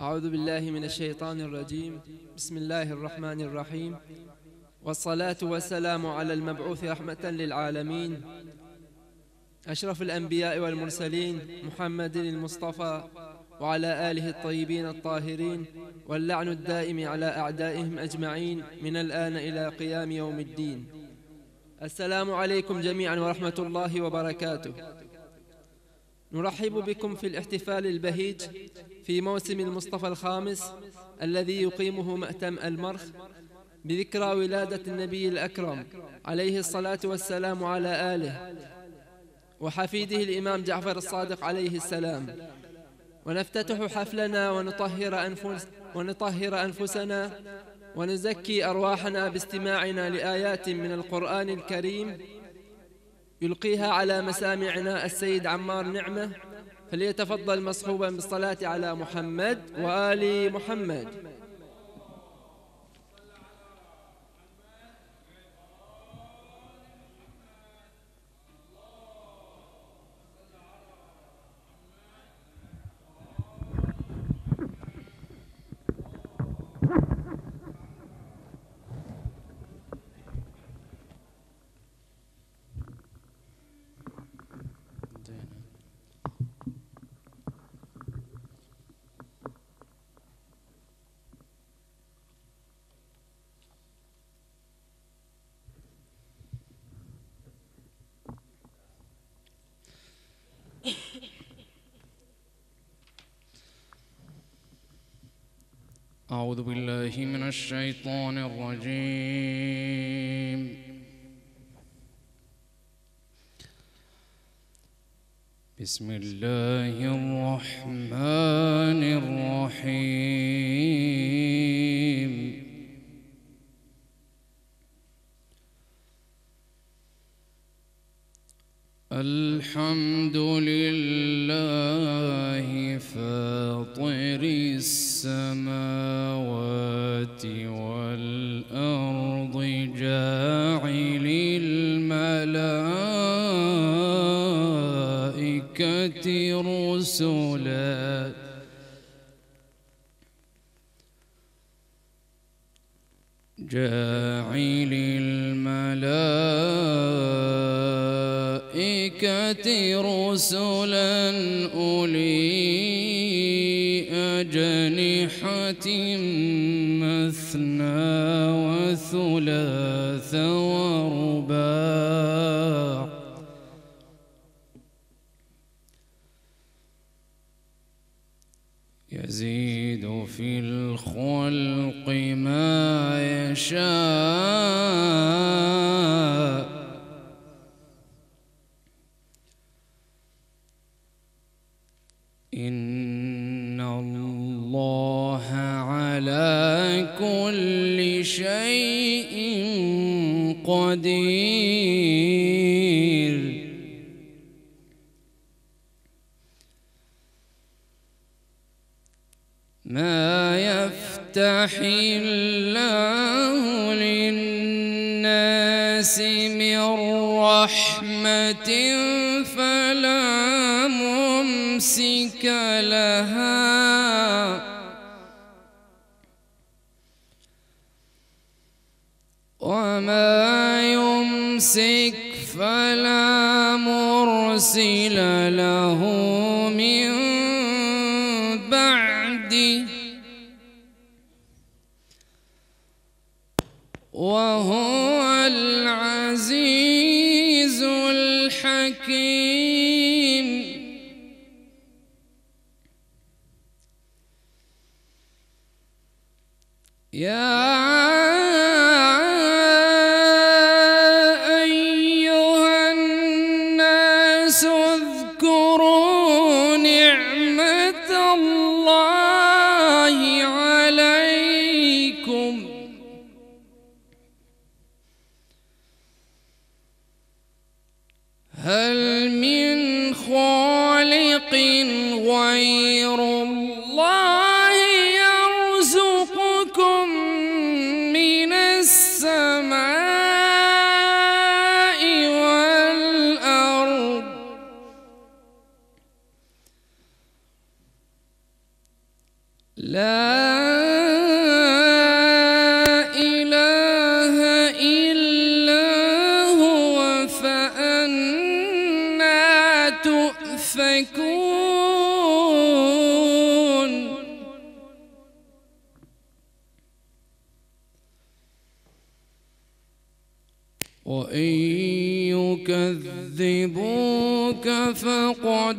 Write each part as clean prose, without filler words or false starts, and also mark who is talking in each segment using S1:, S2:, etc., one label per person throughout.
S1: أعوذ بالله من الشيطان الرجيم. بسم الله الرحمن الرحيم، والصلاة والسلام على المبعوث رحمة للعالمين أشرف الأنبياء والمرسلين محمد المصطفى وعلى آله الطيبين الطاهرين، واللعن الدائم على أعدائهم أجمعين من الآن إلى قيام يوم الدين. السلام عليكم جميعا ورحمة الله وبركاته. نرحب بكم في الاحتفال البهيج في موسم المصطفى الخامس الذي يقيمه مأتم المرخ بذكرى ولادة النبي الأكرم عليه الصلاة والسلام على آله وحفيده الإمام جعفر الصادق عليه السلام. ونفتتح حفلنا ونطهر أنفسنا ونزكي أرواحنا باستماعنا لآيات من القرآن الكريم يلقيها على مسامعنا السيد عمار نعمة، فليتفضل مصحوبا بالصلاة على محمد وآل محمد.
S2: أعوذ بالله من الشيطان الرجيم. بسم الله الرحمن الرحيم. الحمد لله فاطر السماوات والأرض جاعل الملائكة رسلا أولي أجنحة مثنى وثلاث ورباع يزيد في الخلق ما يشاء إن الله على كل شيء قدير. ما يفتح الله للناس من رحمة فلا ممسك لها وما يمسك فلا مرسل له من بعده وهو العزيز الحكيم. يا أيها الناس اذكروا نعمة الله عليكم هل من خالق غير الله يرزقكم من السماء والأرض لا إله إلا هو فأنى تؤفكون وإن يكذبوك فقد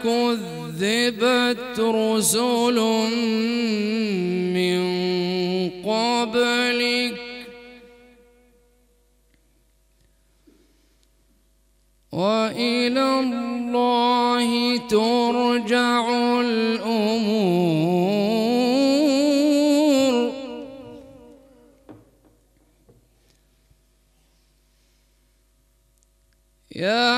S2: كذبت رسل من قبلك وإلى الله ترجع الأمور يا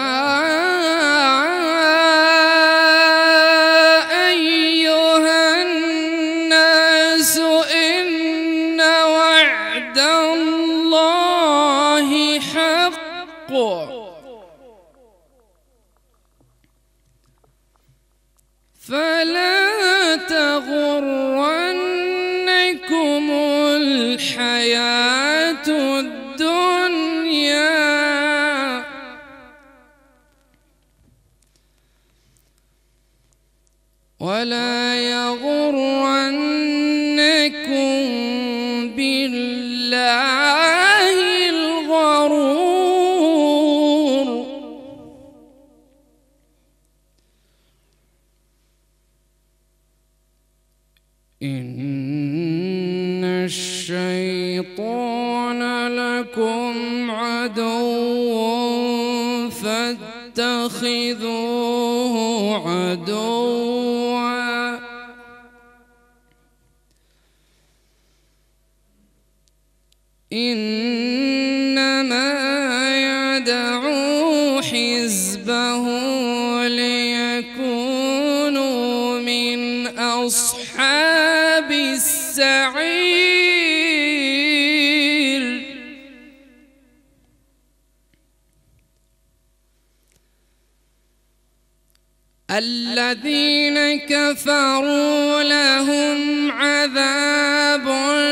S2: أيها الناس إن وعد الله حق فلا تغرنكم الحياة الدنيا ولا يغرنكم بالله الغرور إن الشيطان لكم عدو فاتخذوه عدوا إنما يدعو حزبه ليكونوا من أصحاب السعير الذين كفروا لهم عذاب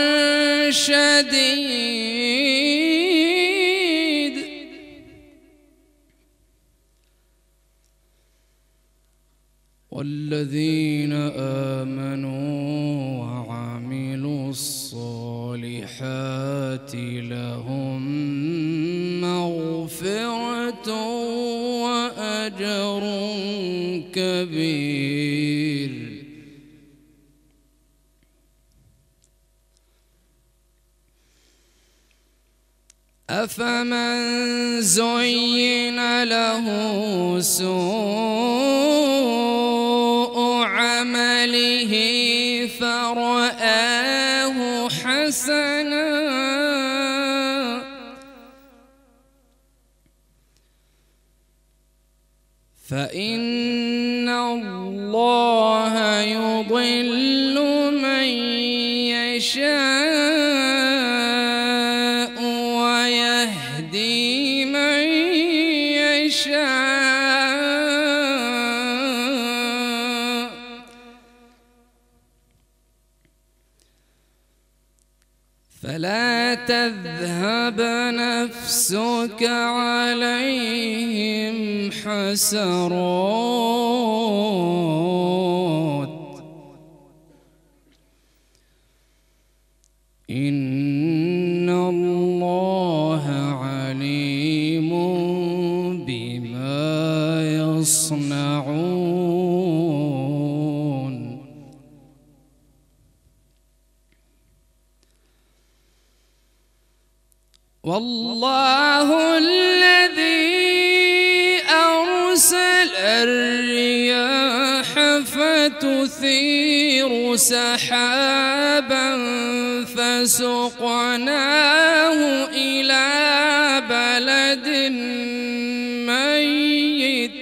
S2: شديد والذين آمنوا وعملوا الصالحات لهم مغفرة وأجر كبير أفمن زين له سوء عمله فرآه حسنا فإن الله يضل من يشاء ويهدي من يشاء فلا تذهب نفسك عليهم حسرات إن الله عليم بما يصنعون والله الذي أرسل الرياح فتثير سحابا فسقناه إلى بلد ميت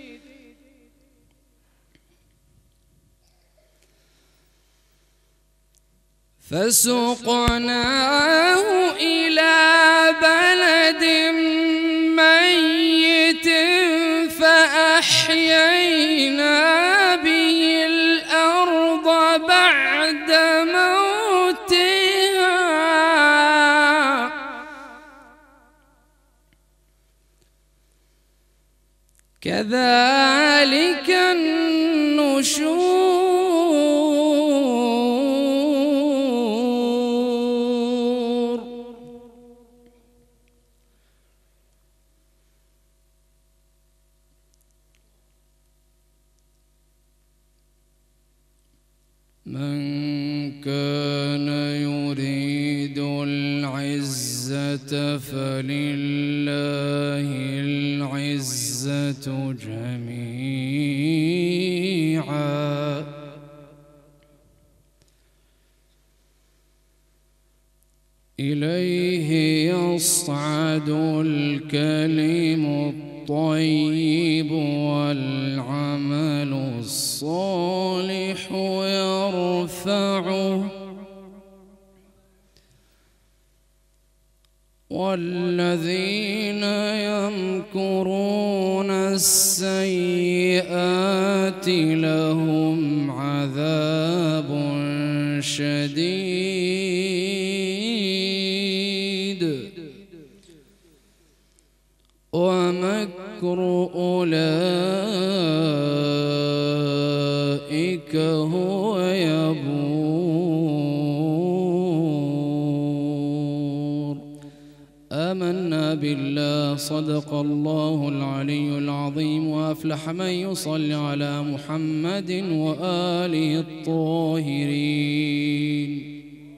S2: فسقناه إلى بلد ميت فأحيينا به الأرض بعد كذلك النشور. من كان يريد العزة فلله العزة جميعا. إليه يصعد الكلم الطيب والعمل الصالح يرفعه، والذين يمكرون السيئات لهم عذاب شديد، ومكر أولئك هو يبور. آمنا بالله، صدق الله العلي العظيم، وأفلح من يصلي على محمد وآله الطاهرين.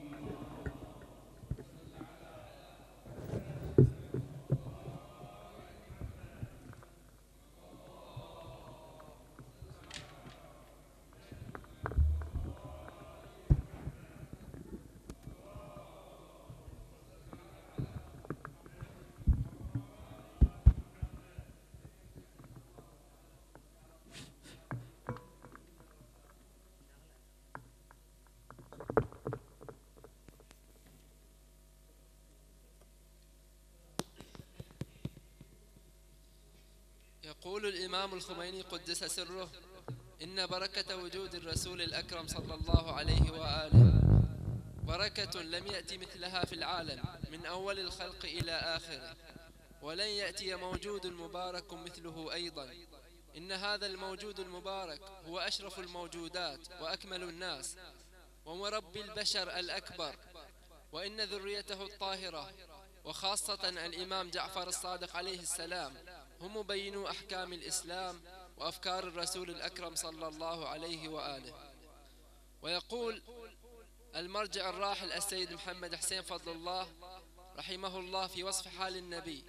S1: يقول الإمام الخميني قدس سره: إن بركة وجود الرسول الأكرم صلى الله عليه وآله بركة لم يأتي مثلها في العالم من أول الخلق إلى آخره، ولن يأتي موجود مبارك مثله أيضا. إن هذا الموجود المبارك هو أشرف الموجودات وأكمل الناس ومربي البشر الأكبر، وإن ذريته الطاهرة وخاصة الإمام جعفر الصادق عليه السلام هم مبينو أحكام الإسلام وأفكار الرسول الأكرم صلى الله عليه وآله. ويقول المرجع الراحل السيد محمد حسين فضل الله رحمه الله في وصف حال النبي: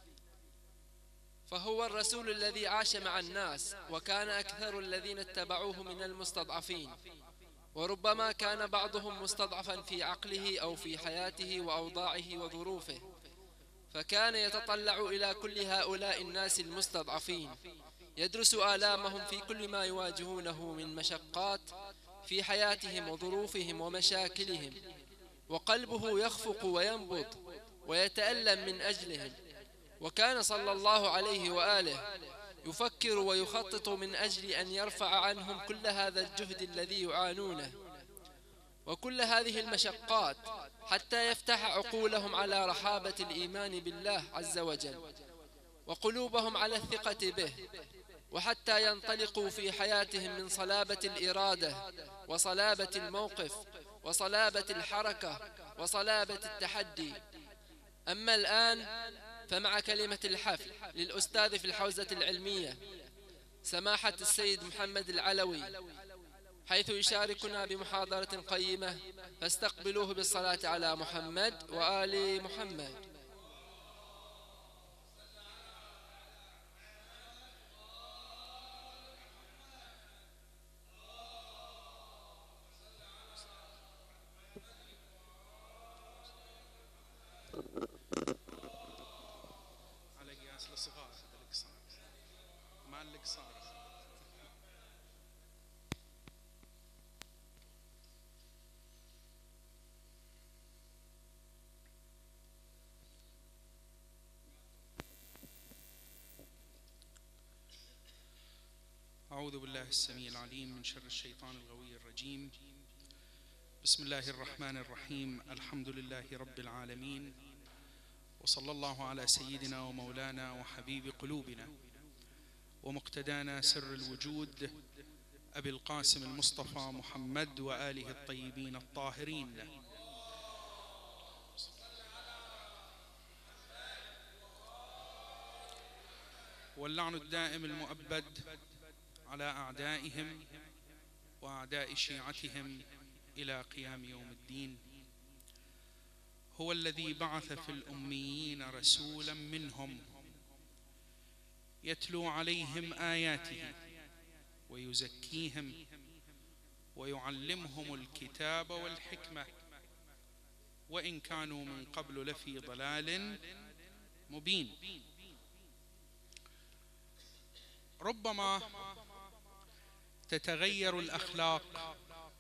S1: فهو الرسول الذي عاش مع الناس، وكان أكثر الذين اتبعوه من المستضعفين، وربما كان بعضهم مستضعفا في عقله أو في حياته وأوضاعه وظروفه، فكان يتطلع إلى كل هؤلاء الناس المستضعفين، يدرس آلامهم في كل ما يواجهونه من مشقات في حياتهم وظروفهم ومشاكلهم، وقلبه يخفق وينبض ويتألم من أجلهم. وكان صلى الله عليه وآله يفكر ويخطط من أجل أن يرفع عنهم كل هذا الجهد الذي يعانونه وكل هذه المشقات، حتى يفتح عقولهم على رحابة الإيمان بالله عز وجل، وقلوبهم على الثقة به، وحتى ينطلقوا في حياتهم من صلابة الإرادة وصلابة الموقف وصلابة الحركة وصلابة التحدي. أما الآن فمع كلمة الحفل للأستاذ في الحوزة العلمية سماحة السيد محمد العلوي، حيث يشاركنا بمحاضرة قيمة، فاستقبلوه بالصلاة على محمد وآل محمد.
S3: أعوذ بالله السميع العليم من شر الشيطان الغوي الرجيم. بسم الله الرحمن الرحيم. الحمد لله رب العالمين، وصلى الله على سيدنا ومولانا وحبيب قلوبنا ومقتدانا سر الوجود أبي القاسم المصطفى محمد وآله الطيبين الطاهرين. واللعن الدائم المؤبد على أعدائهم وأعداء شيعتهم إلى قيام يوم الدين. هو الذي بعث في الأميين رسولا منهم يتلو عليهم آياته ويزكيهم ويعلمهم الكتاب والحكمة وإن كانوا من قبل لفي ضلال مبين. ربما تتغير الأخلاق،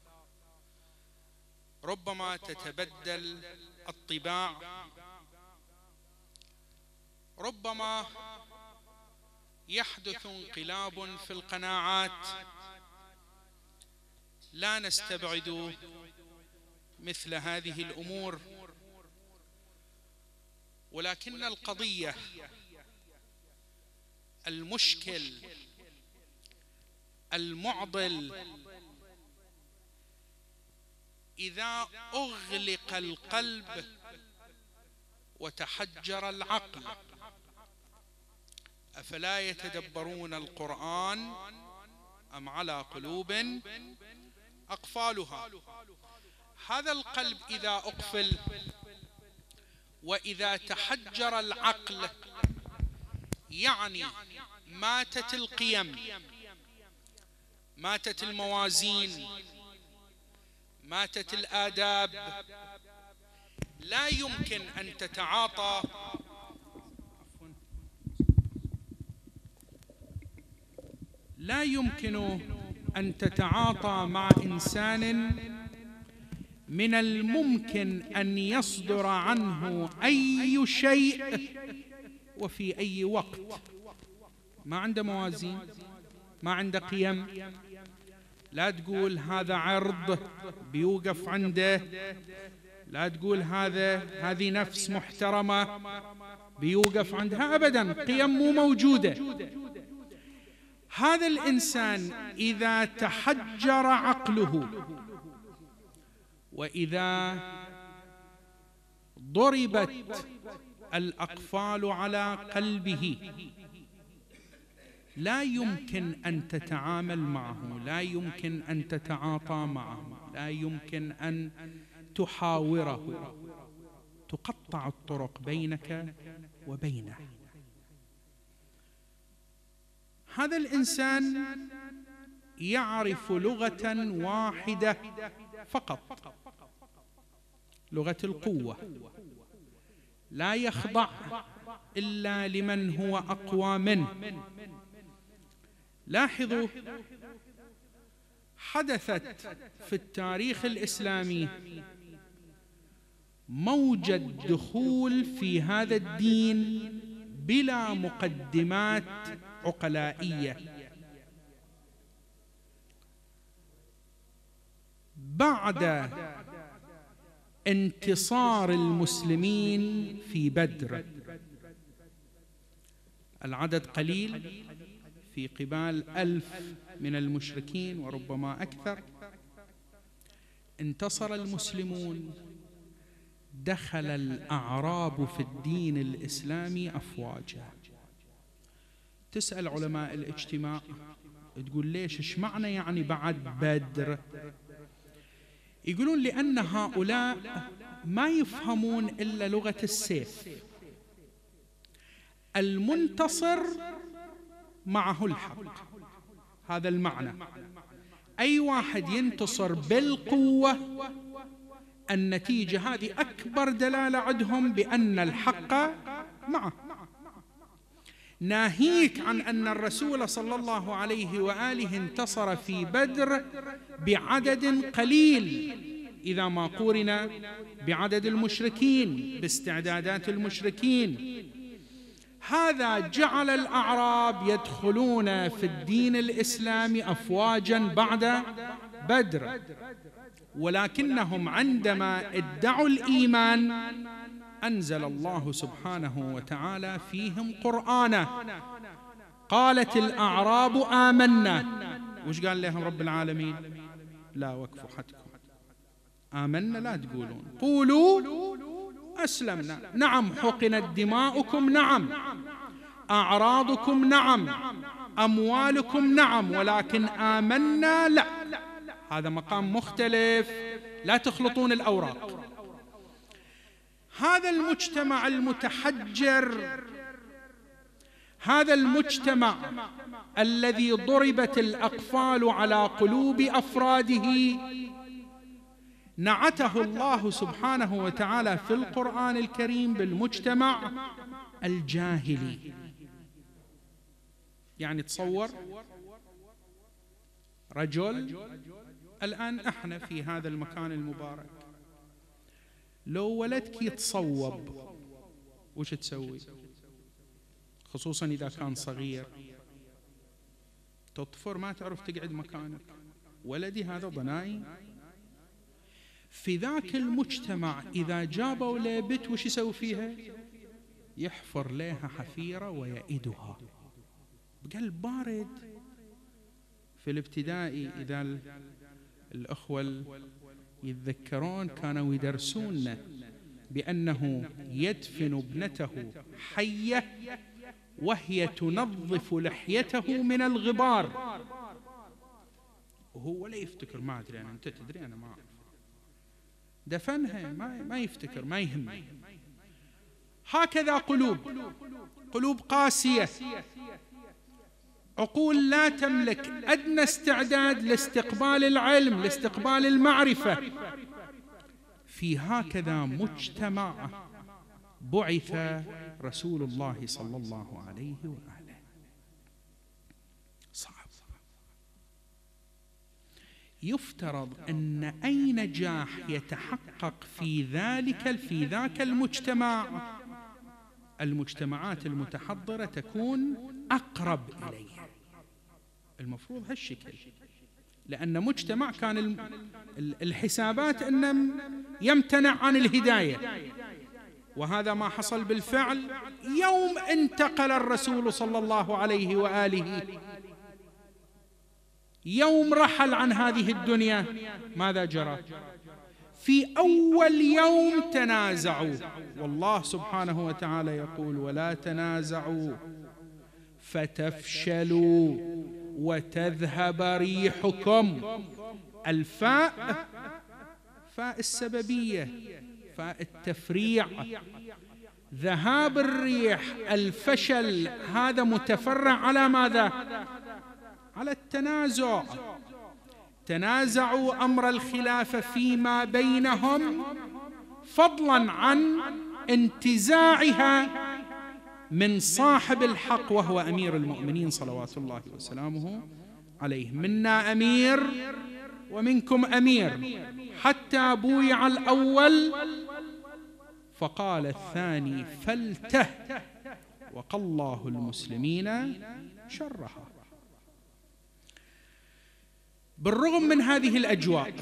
S3: ربما تتبدل الطباع، ربما يحدث انقلاب في القناعات، لا نستبعد مثل هذه الأمور، ولكن القضية المشكل المعضل إذا أغلق القلب وتحجر العقل أفلا يتدبرون القرآن أم على قلوب أقفالها. هذا القلب إذا أقفل وإذا تحجر العقل يعني ماتت القيم، ماتت الموازين، ماتت الآداب. لا يمكن أن تتعاطى مع إنسان من الممكن أن يصدر عنه أي شيء وفي أي وقت. ما عنده موازين، ما عنده قيم. لا تقول هذا عرض بيوقف عنده، لا تقول هذه نفس محترمة بيوقف عندها، أبدا، قيم مو موجودة. هذا الإنسان إذا تحجر عقله وإذا ضربت الأقفال على قلبه لا يمكن أن تتعامل معه، لا يمكن أن تتعاطى معه، لا يمكن أن تحاوره، تقطع الطرق بينك وبينه. هذا الإنسان يعرف لغة واحدة فقط، لغة القوة، لا يخضع إلا لمن هو أقوى منه. لاحظوا، حدثت في التاريخ الإسلامي موجة دخول في هذا الدين بلا مقدمات عقلائية. بعد انتصار المسلمين في بدر، العدد قليل في قبال 1000 من المشركين وربما أكثر، انتصر المسلمون، دخل الأعراب في الدين الإسلامي أفواجا. تسأل علماء الاجتماع تقول ليش، ايش معنى يعني بعد بدر؟ يقولون لأن هؤلاء ما يفهمون إلا لغة السيف. المنتصر معه الحق، هذا المعنى. أي واحد ينتصر بالقوة النتيجة هذه أكبر دلالة عندهم بأن الحق معه. ناهيك عن أن الرسول صلى الله عليه وآله انتصر في بدر بعدد قليل إذا ما قورن بعدد المشركين، باستعدادات المشركين. هذا جعل الأعراب يدخلون في الدين الإسلامي أفواجا بعد بدر، ولكنهم عندما ادعوا الإيمان أنزل الله سبحانه وتعالى فيهم قرآنا. قالت الأعراب آمنا. وش قال لهم رب العالمين؟ لا وقفوا حدكم، آمنا لا تقولون، قولوا أسلمنا. نعم حقنت دماؤكم، نعم أعراضكم، نعم أموالكم، نعم، ولكن آمنا لا. هذا مقام مختلف، لا تخلطون الأوراق. هذا المجتمع المتحجر، هذا المجتمع الذي ضربت الأقفال على قلوب أفراده، نعته الله سبحانه وتعالى في القرآن الكريم بالمجتمع الجاهلي. يعني تصور رجل، الآن احنا في هذا المكان المبارك، لو ولدك يتصوب وش تسوي؟ خصوصا إذا كان صغير، تطفر، ما تعرف تقعد مكانك. ولدي هذا ضنائي. في ذاك المجتمع إذا جابوا لبت وش يسوي فيها؟ يحفر لها حفيرة ويئدها بقلب بارد. في الابتدائي إذا الأخوة يتذكرون كانوا يدرسون بأنه يدفن ابنته حية وهي تنظف لحيته من الغبار، وهو لا يفتكر، ما أدري أنا، أنت تدري أنا ما أعرف، دفنها ما يفتكر، ما يهم. هكذا قلوب قاسية، عقول لا تملك أدنى استعداد لاستقبال العلم، لاستقبال المعرفة. في هكذا مجتمع بعث رسول الله صلى الله عليه وآله. صعب. يفترض أن أي نجاح يتحقق في ذاك المجتمع، المجتمعات المتحضرة تكون أقرب إليه. المفروض هالشكل، لأن مجتمع كان الحسابات أنه يمتنع عن الهداية، وهذا ما حصل بالفعل. يوم انتقل الرسول صلى الله عليه وآله، يوم رحل عن هذه الدنيا، ماذا جرى؟ في أول يوم تنازعوا، والله سبحانه وتعالى يقول: ولا تنازعوا فتفشلوا وتذهب ريحكم. الفاء فاء السببية، فاء التفريع، ذهاب الريح، الفشل، هذا متفرع على ماذا؟ على التنازع. تنازعوا أمر الخلافة فيما بينهم، فضلا عن انتزاعها من صاحب الحق وهو أمير المؤمنين صلوات الله وسلامه عليه. منا أمير ومنكم أمير، حتى بويع الأول فقال الثاني فلته، وقى الله المسلمين شرها. بالرغم من هذه الأجواء،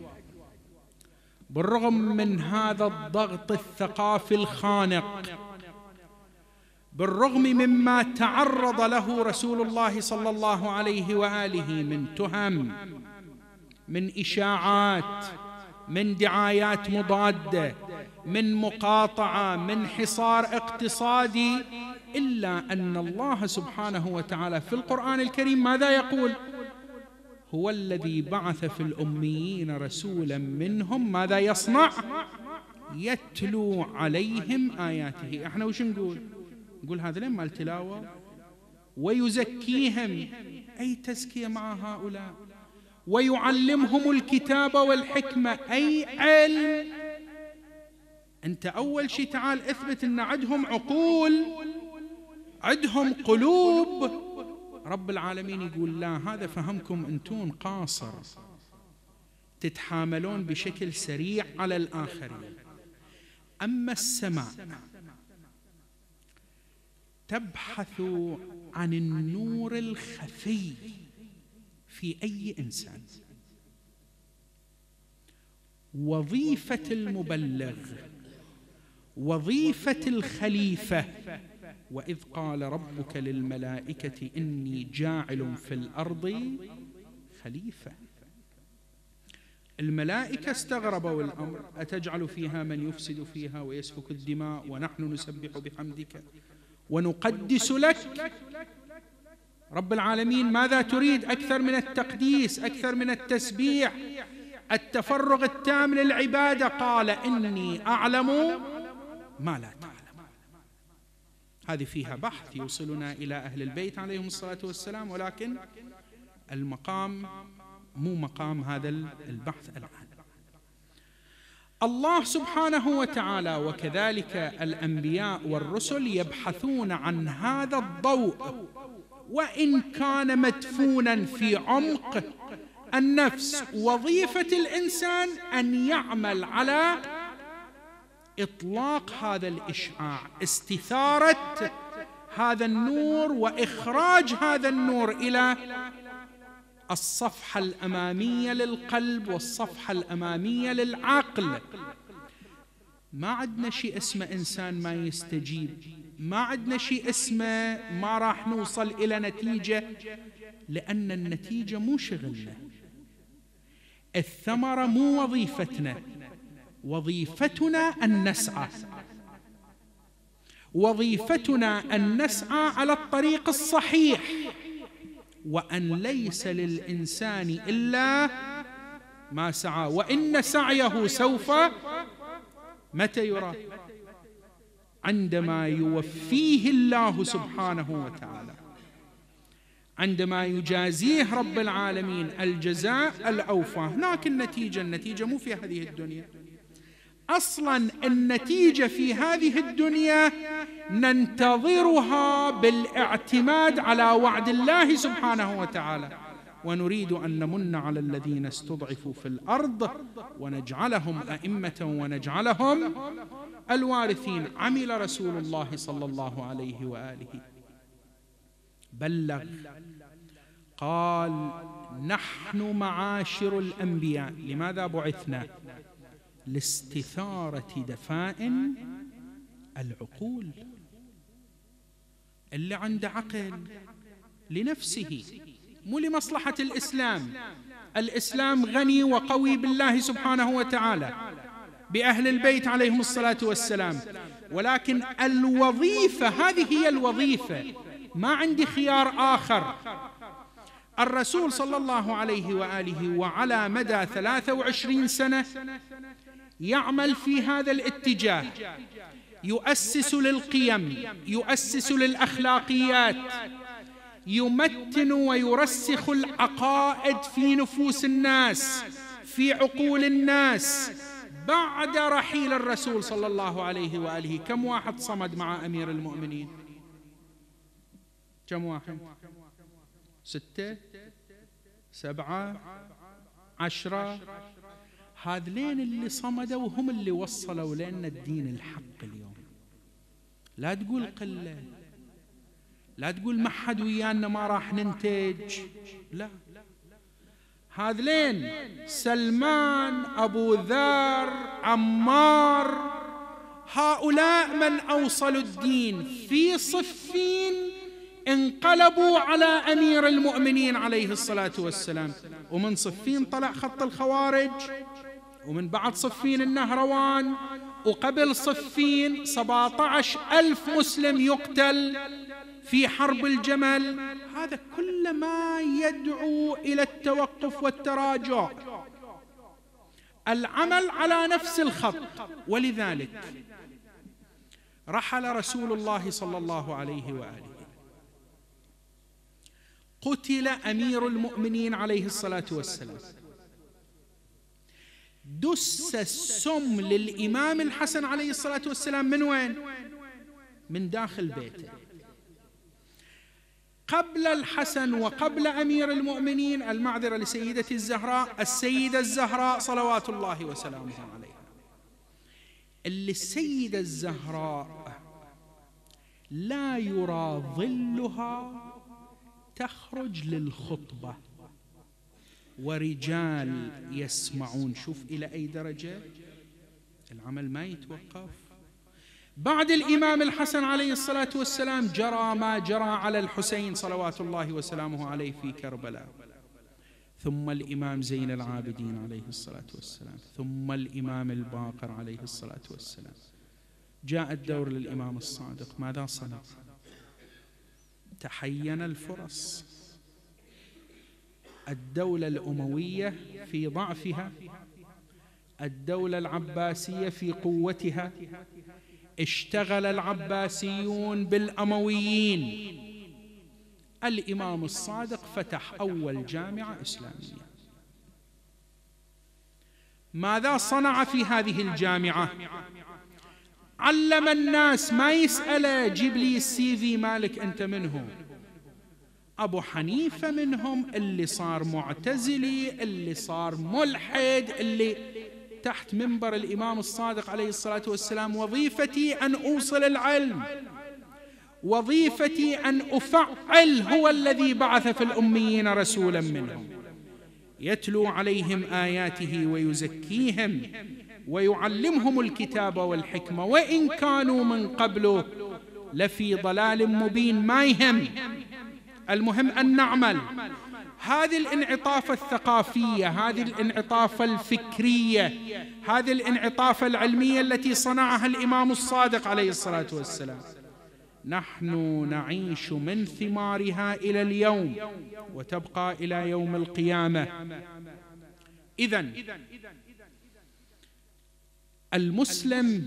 S3: بالرغم من هذا الضغط الثقافي الخانق، بالرغم مما تعرض له رسول الله صلى الله عليه وآله من تهم، من إشاعات، من دعايات مضادة، من مقاطعة، من حصار اقتصادي، إلا أن الله سبحانه وتعالى في القرآن الكريم ماذا يقول؟ هو الذي بعث في الأميين رسولا منهم ماذا يصنع؟ يتلو عليهم آياته. احنا وش نقول؟ نقول هذا لين مال تلاوة، ويزكيهم، أي تزكية مع هؤلاء، ويعلمهم الكتاب والحكمة، أي علم. أنت أول شيء تعال اثبت أن عندهم عقول، عندهم قلوب. رب العالمين يقول لا، هذا فهمكم أنتون قاصر، تتحاملون بشكل سريع على الآخرين. أما السماء تبحث عن النور الخفي في أي إنسان. وظيفة المبلغ، وظيفة الخليفة وإذ قال ربك للملائكة إني جاعل في الأرض خليفة. الملائكة استغربوا الأمر، أتجعل فيها من يفسد فيها ويسفك الدماء ونحن نسبح بحمدك ونقدس لك. رب العالمين ماذا تريد أكثر من التقديس، أكثر من التسبيح، التفرغ التام للعبادة؟ قال إني أعلم ما لا تعلم. هذه فيها بحث يوصلنا إلى أهل البيت عليهم الصلاة والسلام، ولكن المقام مو مقام هذا البحث الآن. الله سبحانه وتعالى وكذلك الأنبياء والرسل يبحثون عن هذا الضوء، وإن كان مدفونا في عمق النفس. وظيفة الإنسان أن يعمل على إطلاق هذا الإشعاع، استثارة هذا النور وإخراج هذا النور إلى الصفحة الأمامية للقلب والصفحة الأمامية للعقل. ما عندنا شيء اسمه إنسان ما يستجيب، ما عندنا شيء اسمه ما راح نوصل إلى نتيجة، لأن النتيجة مو شغلنا، الثمرة مو وظيفتنا، وظيفتنا أن نسعى، وظيفتنا أن نسعى على الطريق الصحيح، وأن ليس للإنسان إلا ما سعى، وإن سعيه سوف متى يرى؟ عندما يوفيه الله سبحانه وتعالى، عندما يجازيه رب العالمين الجزاء الأوفى. هناك النتيجة مو في هذه الدنيا. أصلا النتيجة في هذه الدنيا ننتظرها بالاعتماد على وعد الله سبحانه وتعالى، ونريد أن نمن على الذين استضعفوا في الأرض ونجعلهم أئمة ونجعلهم الوارثين. عمل رسول الله صلى الله عليه وآله، بلغ، قال نحن معاشر الأنبياء لماذا بعثنا؟ لاستثارة دفائن العقول. اللي عنده عقل لنفسه مو لمصلحة الإسلام. الإسلام غني وقوي بالله سبحانه وتعالى، بأهل البيت عليهم الصلاة والسلام، ولكن الوظيفة هذه هي الوظيفة، ما عندي خيار آخر. الرسول صلى الله عليه وآله وعلى مدى 23 سنة يعمل في هذا الاتجاه، يؤسس للقيم، يؤسس للأخلاقيات، يمتن ويرسخ العقائد في نفوس الناس، في عقول الناس. بعد رحيل الرسول صلى الله عليه وآله كم واحد صمد مع أمير المؤمنين؟ كم واحد؟ 6 7 10. هذلين اللي صمدوا هم اللي وصلوا لنا الدين الحق اليوم. لا تقول قلة، لا تقول ما حد ويانا ما راح ننتج، لا. هذلين سلمان، أبو ذر، عمار، هؤلاء من أوصلوا الدين في صفين انقلبوا على أمير المؤمنين عليه الصلاة والسلام. ومن صفين طلع خط الخوارج، ومن بعد صفين النهروان، وقبل صفين 17,000 مسلم يقتل في حرب الجمل. هذا كل ما يدعو إلى التوقف والتراجع، العمل على نفس الخط. ولذلك رحل رسول الله صلى الله عليه وآله، قتل أمير المؤمنين عليه الصلاة والسلام، دس السم للإمام الحسن عليه الصلاة والسلام من وين؟ من داخل بيته. قبل الحسن وقبل أمير المؤمنين، المعذرة لسيدة الزهراء، السيدة الزهراء صلوات الله وسلامه عليها، اللي السيدة الزهراء لا يرى ظلها تخرج للخطبة ورجال يسمعون. شوف إلى أي درجة العمل ما يتوقف. بعد الإمام الحسن عليه الصلاة والسلام جرى ما جرى على الحسين صلوات الله وسلامه عليه في كربلاء، ثم الإمام زين العابدين عليه الصلاة والسلام، ثم الإمام الباقر عليه الصلاة والسلام. جاء الدور للإمام الصادق، ماذا صنع؟ تحين الفرص. الدولة الأموية في ضعفها، الدولة العباسية في قوتها، اشتغل العباسيون بالأمويين. الإمام الصادق فتح أول جامعة إسلامية. ماذا صنع في هذه الجامعة؟ علم الناس، ما يسأله جيب لي السي في مالك أنت منه. أبو حنيفة منهم، اللي صار معتزلي، اللي صار ملحد، اللي تحت منبر الإمام الصادق عليه الصلاة والسلام: وظيفتي أن أوصل العلم، وظيفتي أن أفعل، هو الذي بعث في الأميين رسولا منهم يتلو عليهم آياته ويزكيهم ويعلمهم الكتاب والحكمة وإن كانوا من قبل لفي ضلال مبين. ما يهم، المهم أن نعمل. هذه الانعطافة الثقافية، هذه الانعطافة الفكرية، هذه الانعطافة العلمية التي صنعها الإمام الصادق عليه الصلاة والسلام، نحن نعيش من ثمارها إلى اليوم وتبقى إلى يوم القيامة. إذن المسلم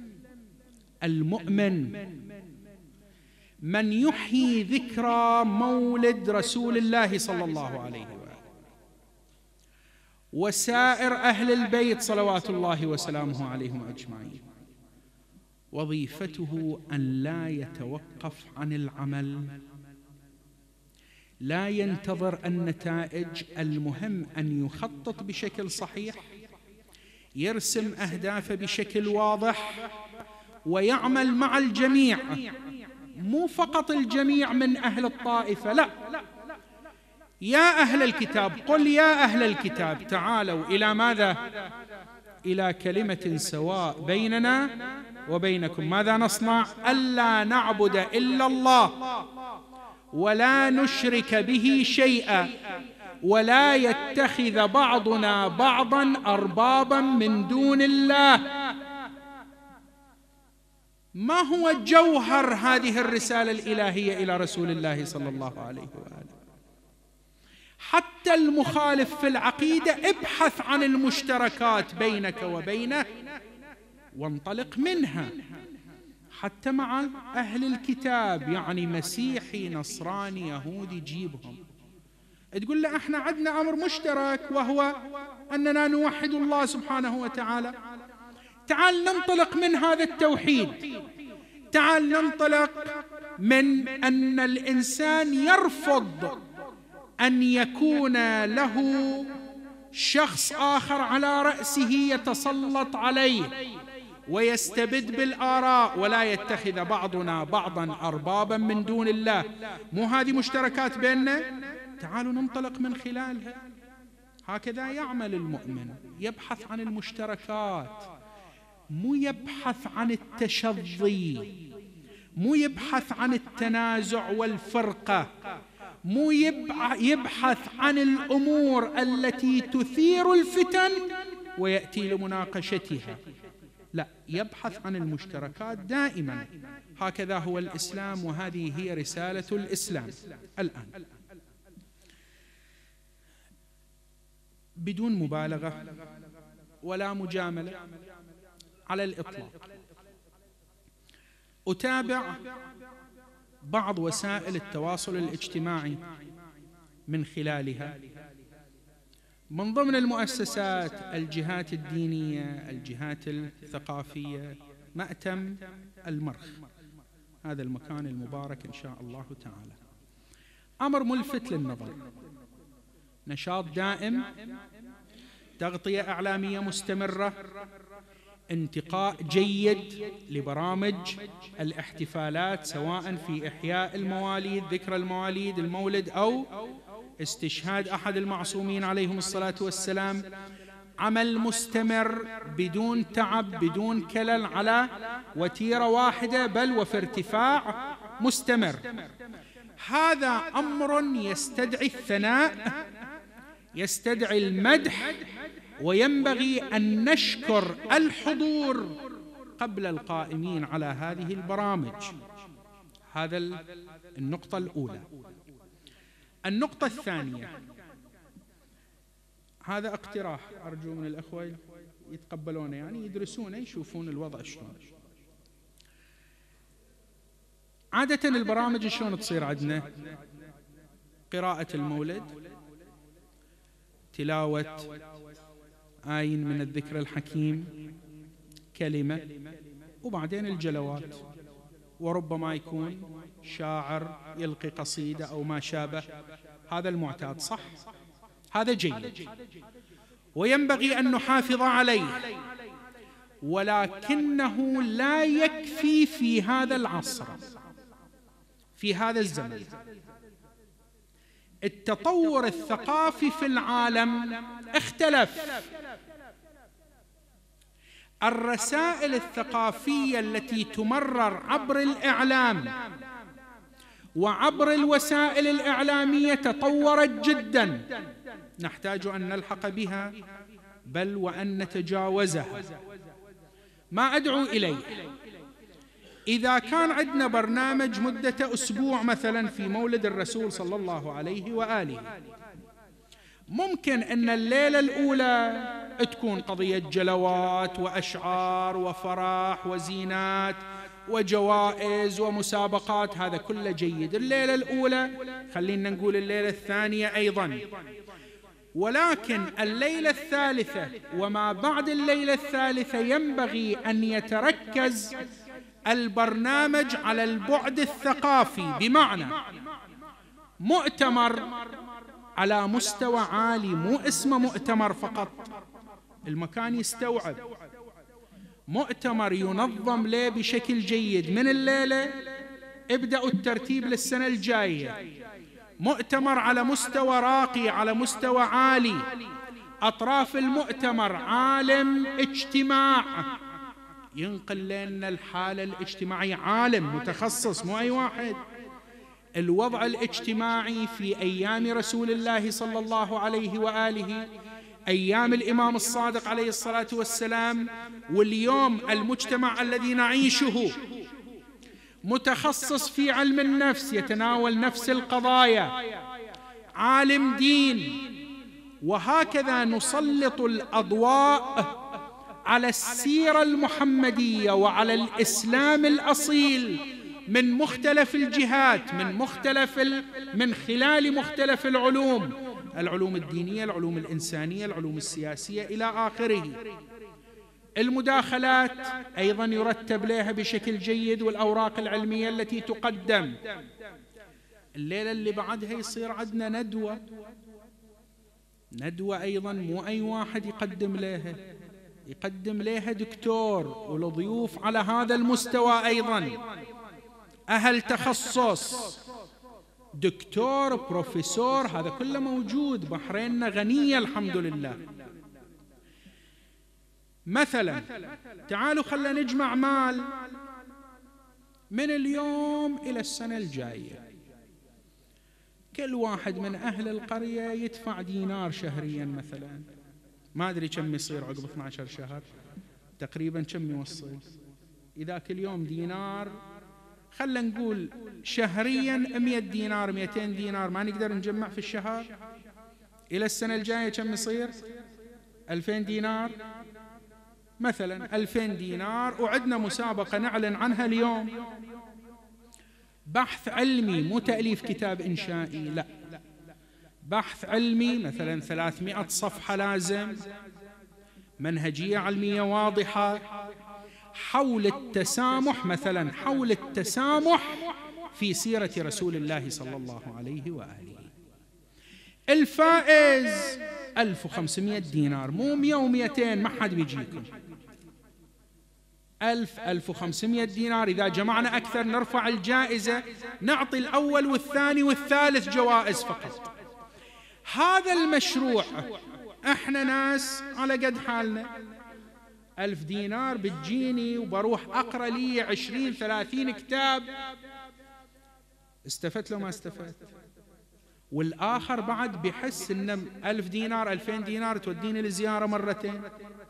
S3: المؤمن من يحيي ذكرى مولد رسول الله صلى الله عليه وآله وسائر أهل البيت صلوات الله وسلامه عليهم أجمعين، وظيفته أن لا يتوقف عن العمل، لا ينتظر النتائج، المهم أن يخطط بشكل صحيح، يرسم أهدافه بشكل واضح، ويعمل مع الجميع، مو فقط الجميع من أهل الطائفة، لا، يا أهل الكتاب، قل يا أهل الكتاب تعالوا إلى ماذا؟ إلى كلمة سواء بيننا وبينكم. ماذا نصنع؟ ألا نعبد إلا الله ولا نشرك به شيئا ولا يتخذ بعضنا بعضا أربابا من دون الله. ما هو جوهر هذه الرسالة الإلهية إلى رسول الله صلى الله عليه وآله؟ حتى المخالف في العقيدة ابحث عن المشتركات بينك وبينه وانطلق منها. حتى مع أهل الكتاب، يعني مسيحي نصراني يهودي، جيبهم تقول له احنا عندنا أمر مشترك وهو أننا نوحد الله سبحانه وتعالى. تعال ننطلق من هذا التوحيد، تعال ننطلق من أن الإنسان يرفض أن يكون له شخص آخر على رأسه يتسلط عليه ويستبد بالآراء، ولا يتخذ بعضنا بعضا أربابا من دون الله. مو هذه مشتركات بيننا؟ تعالوا ننطلق من خلالها. هكذا يعمل المؤمن، يبحث عن المشتركات، مو يبحث عن التشظي، مو يبحث عن التنازع والفرقة، مو يبحث عن الأمور التي تثير الفتن ويأتي لمناقشتها، لا، يبحث عن المشتركات دائما. هكذا هو الإسلام، وهذه هي رسالة الإسلام. الآن بدون مبالغة ولا مجاملة، على الإطلاق أتابع بعض وسائل التواصل الاجتماعي من خلالها، من ضمن المؤسسات، الجهات الدينية، الجهات الثقافية، مأتم المرخ، هذا المكان المبارك إن شاء الله تعالى. أمر ملفت للنظر، نشاط دائم، تغطية إعلامية مستمرة، انتقاء جيد لبرامج الاحتفالات، سواء في إحياء المواليد، ذكرى المواليد، المولد، أو استشهاد أحد المعصومين عليهم الصلاة والسلام. عمل مستمر بدون تعب بدون كلل على وتيرة واحدة، بل وفي ارتفاع مستمر. هذا أمر يستدعي الثناء، يستدعي المدح، وينبغي أن نشكر الحضور قبل القائمين على هذه البرامج. هذا النقطة الأولى. النقطة الثانية، هذا اقتراح أرجو من الأخوة يتقبلونه، يعني يدرسونه يشوفون الوضع شلون. عادة البرامج شلون تصير عندنا؟ قراءة المولد، تلاوة آية من الذكر الحكيم، كلمة، وبعدين الجلوات، وربما يكون شاعر يلقي قصيدة أو ما شابه. هذا المعتاد، صح؟ هذا جيد وينبغي أن نحافظ عليه، ولكنه لا يكفي في هذا العصر، في هذا الزمن. التطور الثقافي في العالم اختلف. الرسائل الثقافية التي تمرر عبر الإعلام وعبر الوسائل الإعلامية تطورت جدا، نحتاج أن نلحق بها بل وأن نتجاوزها. ما أدعو إليه، إذا كان عندنا برنامج مدة أسبوع مثلا في مولد الرسول صلى الله عليه وآله، ممكن أن الليلة الأولى تكون قضية جلوات وأشعار وفرح وزينات وجوائز ومسابقات، هذا كله جيد. الليلة الأولى، خلينا نقول الليلة الثانية أيضا، ولكن الليلة الثالثة وما بعد الليلة الثالثة ينبغي أن يتركز البرنامج على البعد الثقافي، بمعنى مؤتمر على مستوى عالي، مو اسمه مؤتمر فقط، المكان يستوعب، مؤتمر ينظم له بشكل جيد من الليلة ابدأوا الترتيب للسنة الجاية، مؤتمر على مستوى راقي، على مستوى عالي، أطراف المؤتمر عالم اجتماع ينقل لنا الحالة الاجتماعية، عالم متخصص مو أي واحد. الوضع الاجتماعي في أيام رسول الله صلى الله عليه وآله، أيام الإمام الصادق عليه الصلاة والسلام، واليوم المجتمع الذي نعيشه متخصص في علم النفس، يتناول نفس القضايا، عالم دين، وهكذا نسلط الأضواء على السيرة المحمدية وعلى الإسلام الأصيل من مختلف الجهات، من خلال مختلف العلوم، العلوم الدينية، العلوم الإنسانية، العلوم السياسية إلى آخره. المداخلات أيضا يرتب لها بشكل جيد، والأوراق العلمية التي تقدم. الليلة اللي بعدها يصير عندنا ندوة أيضا، مو أي واحد يقدم لها دكتور، والضيوف على هذا المستوى أيضا أهل تخصص، دكتور بروفيسور، هذا كله موجود. بحريننا غنية الحمد لله. مثلا تعالوا خلنا نجمع مال من اليوم إلى السنة الجاية، كل واحد من أهل القرية يدفع دينار شهريا مثلا، ما أدري كم يصير عقب 12 شهر تقريبا، كم يوصل إذا كل يوم دينار، خلنا نقول شهريا 100 دينار 200 دينار، ما نقدر نجمع في الشهر. إلى السنة الجاية كم يصير؟ 2000 دينار مثلا، 2000 دينار. وعدنا مسابقة نعلن عنها اليوم، بحث علمي، مو تأليف كتاب إنشائي، لا، بحث علمي مثلا 300 صفحة لازم، منهجية علمية واضحة حول التسامح، مثلا حول التسامح في سيرة رسول الله صلى الله عليه وآله. الفائز 1500 دينار، مو 100 و200، ما حد بيجيكم. 1500 دينار، إذا جمعنا أكثر نرفع الجائزة، نعطي الأول والثاني والثالث جوائز فقط. هذا المشروع احنا ناس على قد حالنا، 1000 دينار بتجيني وبروح أقرأ لي 20-30 كتاب، استفدت لو ما استفدت؟ والآخر بعد بيحس إن 1000 دينار 2000 دينار توديني لزيارة مرتين،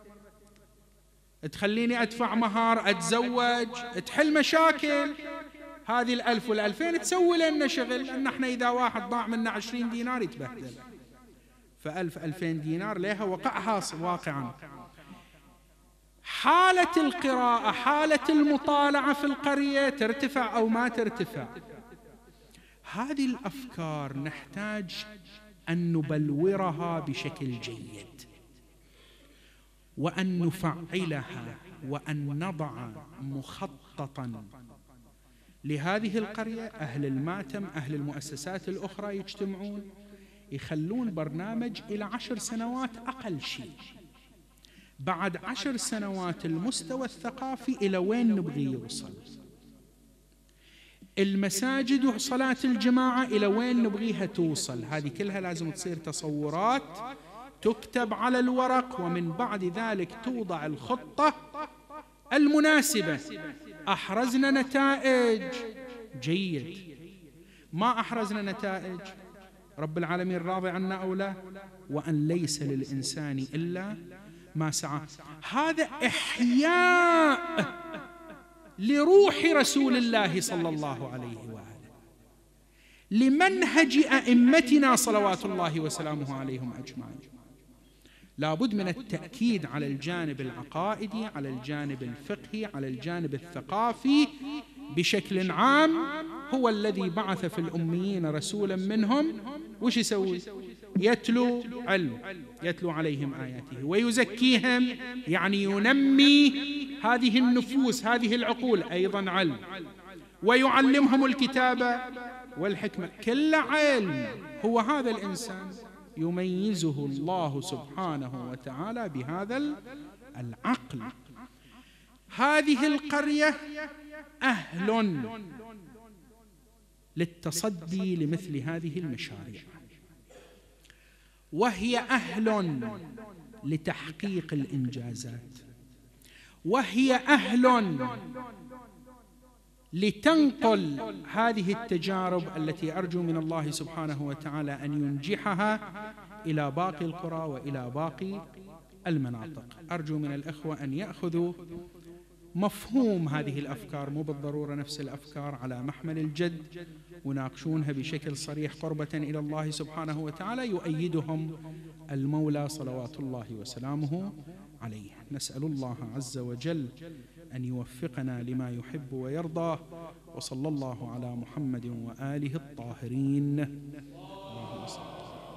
S3: تخليني أدفع مهار، أتزوج، تحل مشاكل. هذه 1000 وال2000 تسوي لنا شغل، إن احنا إذا واحد ضاع منا 20 دينار يتبهدل. ف1000-2000 دينار لها وقعها واقعا. حالة القراءة، حالة المطالعة في القرية ترتفع أو ما ترتفع. هذه الأفكار نحتاج أن نبلورها بشكل جيد، وأن نفعلها، وأن نضع مخططا لهذه القرية. أهل الماتم، أهل المؤسسات الأخرى يجتمعون يخلون برنامج إلى 10 سنوات أقل شيء. بعد 10 سنوات المستوى الثقافي إلى وين نبغي يوصل، المساجد وصلاة الجماعة إلى وين نبغيها توصل. هذه كلها لازم تصير تصورات تكتب على الورق، ومن بعد ذلك توضع الخطة المناسبة. أحرزنا نتائج جيد، ما أحرزنا نتائج رب العالمين راضي عنا أو لا، وأن ليس للإنسان إلا ما سعى. هذا إحياء لروح رسول الله صلى الله عليه وآله، لمنهج أئمتنا صلوات الله وسلامه عليهم أجمعين. لابد من التأكيد على الجانب العقائدي، على الجانب الفقهي، على الجانب الثقافي بشكل عام. هو الذي بعث في الأميين رسولا منهم، وش يسوي؟ يتلو علم، يتلو عليهم آياته ويزكيهم، يعني ينمي هذه النفوس، هذه العقول أيضا علم، ويعلمهم الكتابة والحكمة. كل علم. هو هذا الإنسان يميزه الله سبحانه وتعالى بهذا العقل. هذه القرية أهل للتصدي لمثل هذه المشاريع، وهي أهل لتحقيق الإنجازات، وهي أهل لتنقل هذه التجارب التي أرجو من الله سبحانه وتعالى أن ينجحها إلى باقي القرى وإلى باقي المناطق. أرجو من الأخوة أن يأخذوا مفهوم هذه الأفكار، مو بالضرورة نفس الأفكار، على محمل الجد، وناقشونها بشكل صريح قربة إلى الله سبحانه وتعالى يؤيدهم المولى صلوات الله وسلامه عليه. نسأل الله عز وجل أن يوفقنا لما يحب ويرضى، وصلى الله على محمد وآله الطاهرين. اللهم صل.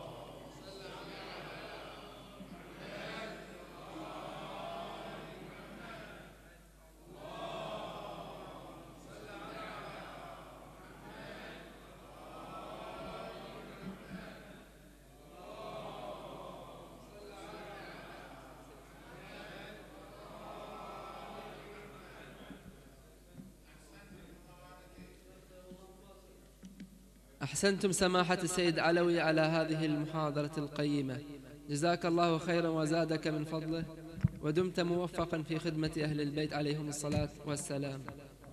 S1: أحسنتم سماحة السيد علوي على هذه المحاضرة القيمة، جزاك الله خيرا وزادك من فضله، ودمت موفقا في خدمة أهل البيت عليهم الصلاة والسلام.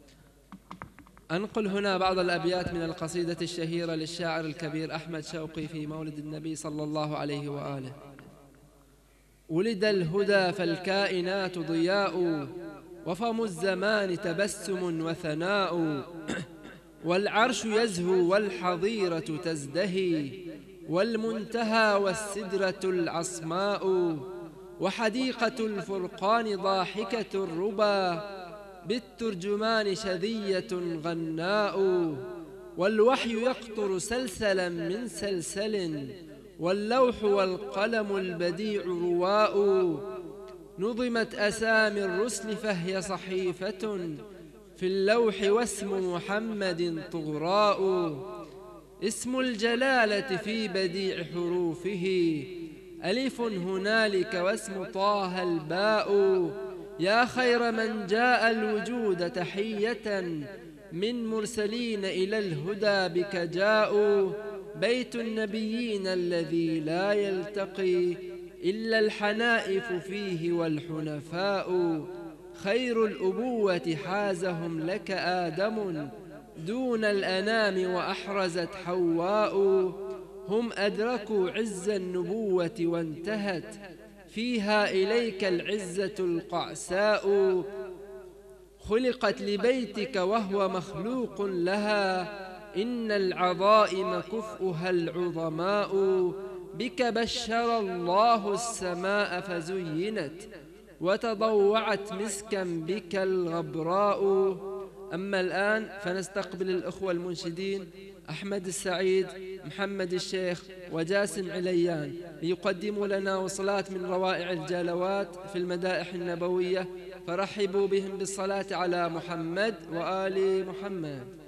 S1: أنقل هنا بعض الأبيات من القصيدة الشهيرة للشاعر الكبير أحمد شوقي في مولد النبي صلى الله عليه وآله. ولد الهدى فالكائنات ضياء، وفم الزمان تبسم وثناء، والعرش يزهو والحظيرة تزدهي، والمنتهى والسدرة العصماء، وحديقة الفرقان ضاحكة الربا، بالترجمان شذية غناء، والوحي يقطر سلسلا من سلسل، واللوح والقلم البديع رواء، نظمت أسامي الرسل فهي صحيفة، في اللوح واسم محمد طغراء، اسم الجلالة في بديع حروفه، ألف هنالك واسم طه الباء، يا خير من جاء الوجود تحية، من مرسلين إلى الهدى بك جاءوا، بيت النبيين الذي لا يلتقي، إلا الحنائف فيه والحنفاء. خير الأبوة حازهم لك آدم دون الأنام وأحرزت حواء. هم أدركوا عز النبوة وانتهت فيها إليك العزة القعساء. خلقت لبيتك وهو مخلوق لها إن العظائم كفؤها العظماء. بك بشر الله السماء فزينت وتضوعت مسكا بك الغبراء. أما الآن فنستقبل الأخوة المنشدين أحمد السعيد، محمد الشيخ، وجاسم عليان ليقدموا لنا وصلات من روائع الجالوات في المدائح النبوية، فرحبوا بهم بالصلاة على محمد وآل محمد.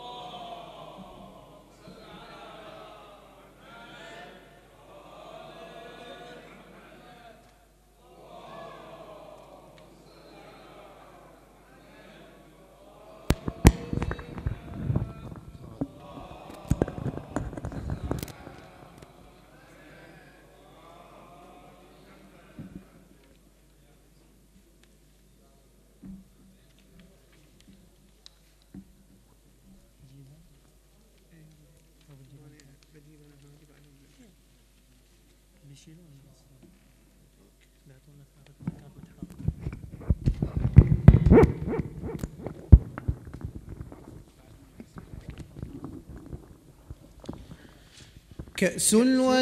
S4: كأس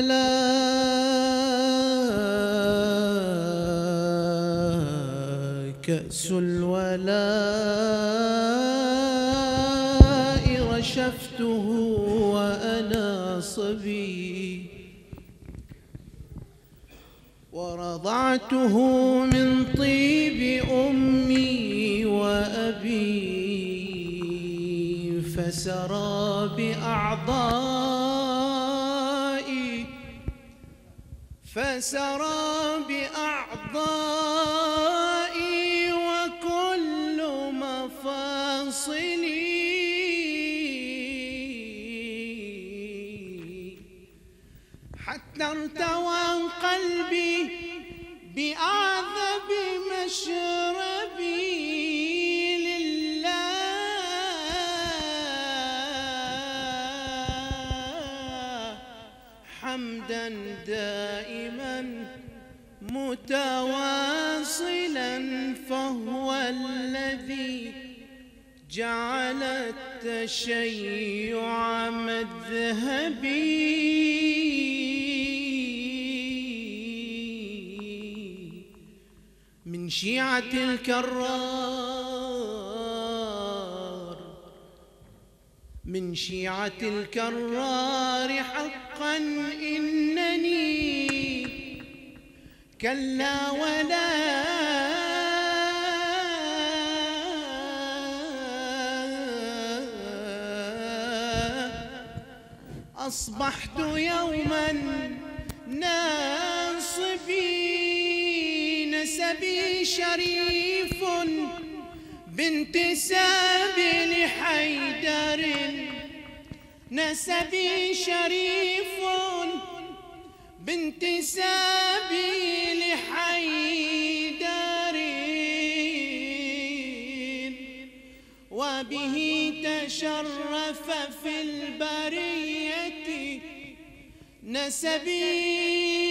S4: الولاء كأس الولاء رشفته وأنا صبي ورضعته من طيب أمي وأبي فسرى بأعضائي وكل مفاصلي حتى ارتوى قلبي بأعذب مشربي لله حمدا دائما متواصلا فهو الذي جعل التشيع مذهبي من شيعة الكرار حقا إنني كلا ولا أصبحت يوما ناصبي نسبي شريف بانتساب لحيدر نسبي شريف بانتسابي لحيدر وبه تشرف في البرية نسبي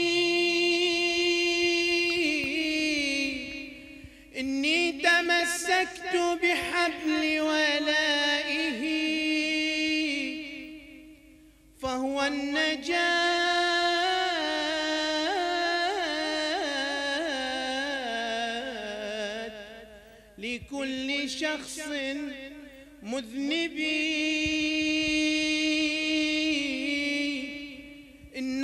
S4: إني تمسكت بحبل ولائه فهو النجاة لكل شخص مذنب إن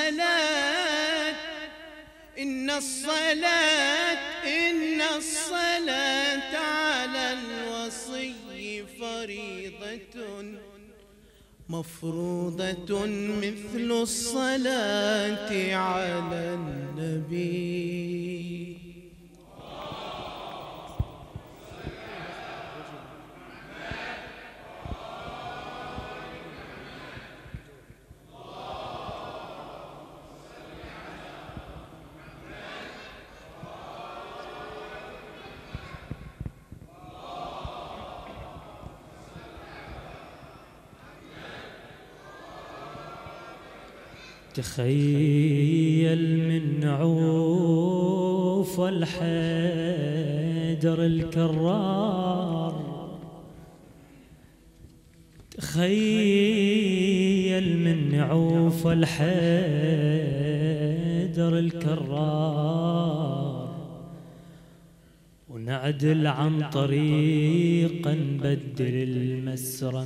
S4: الصلاة على الوصي فريضة مفروضة مثل الصلاة على النبي
S5: تخيل من عوف الحيدر الكرار، تخيل من عوف الحيدر الكرار، ونعدل عن طريق نبدل المسرى،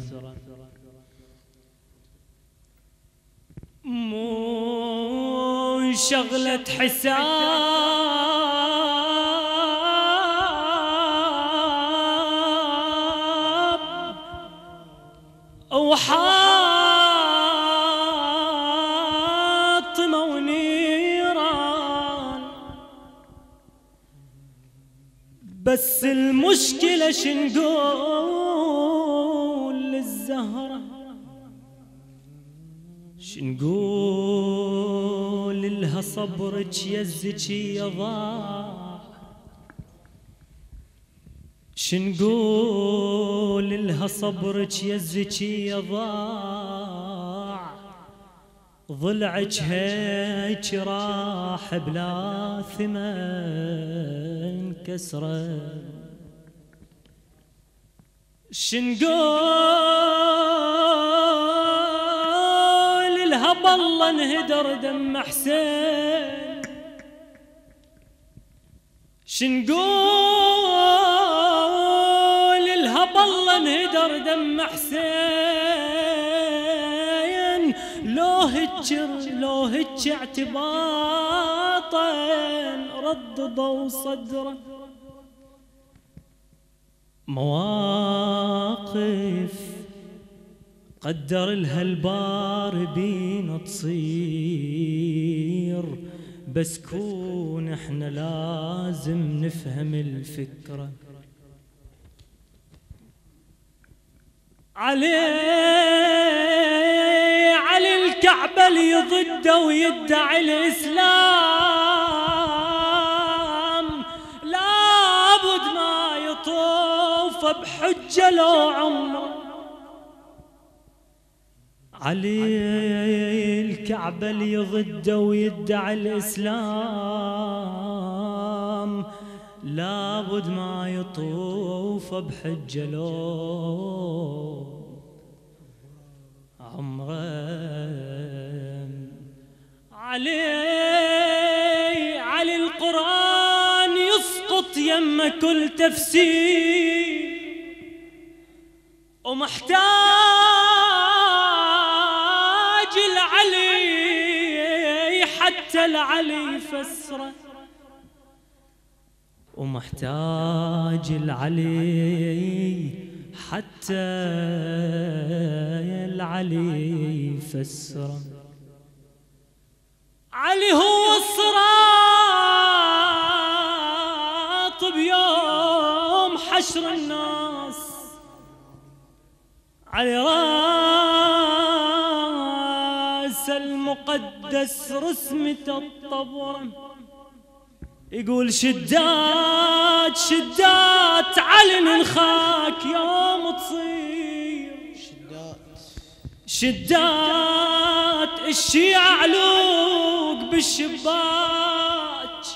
S5: مو شغلة حساب وحاطمة ونيران، بس المشكلة شنقول للزهرة، شنقول لها صبرك يزك يضاع، شنقول لها صبرك يزك يضاع، ضلعك هيك راح بلا ثمن كسره، شنقول لها بالله انهدر دم حسين، شنقول لها بالله انهدر دم حسين، لو هج اعتباطا رددوا صدره، مواقف قدر لها البار بينا تصير، بس كون احنا لازم نفهم الفكرة. علي الكعبة اللي ضده ويدعي الإسلام، لابد ما يطوف بحجة لو عمره. علي الكعبة اللي ضده ويدعي الإسلام، لابد ما يطوف بحجة لو عمره. علي القرآن يسقط يم كل تفسير، ومحتاج العلي حتى العلي يفسره، ومحتاج العلي حتى العلي يفسره. علي هو الصراط بيوم حشر الناس، علي راس المقدس رسمة الطبرة، يقول شدات شدات علي ننخاك يوم تصير، شدات الشيعة علوق بالشباك،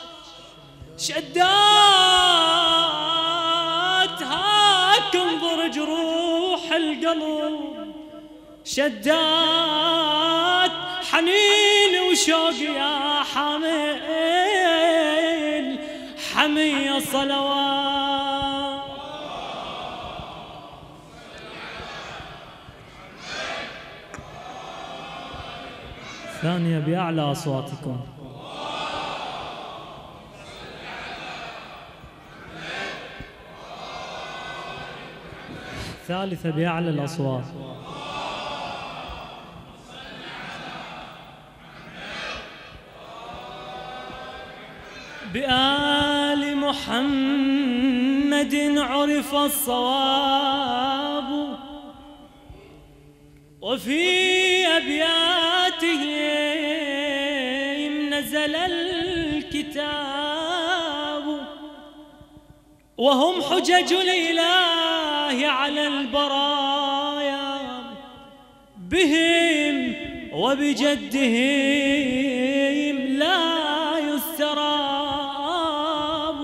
S5: شدات هاك انظر جروح القلب، شدات حنين وشوق يا حامل حمية صلوات. ثانية بأعلى أصواتكم. ثالثة بأعلى الأصوات. بآل محمد عرف الصواب، وفي أبياتهم نزل الكتاب، وهم حجج الإله على البرايا، بهم وبجدهم لا يستراب.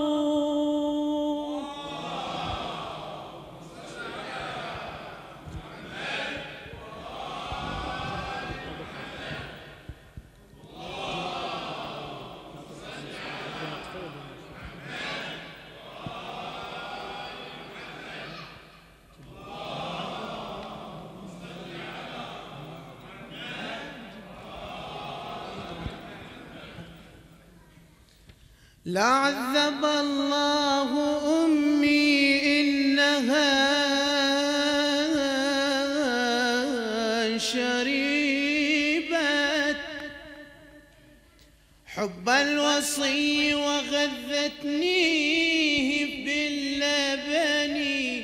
S4: لا عذب الله أمي إنها شريبت حب الوصي وغذتنيه باللبن.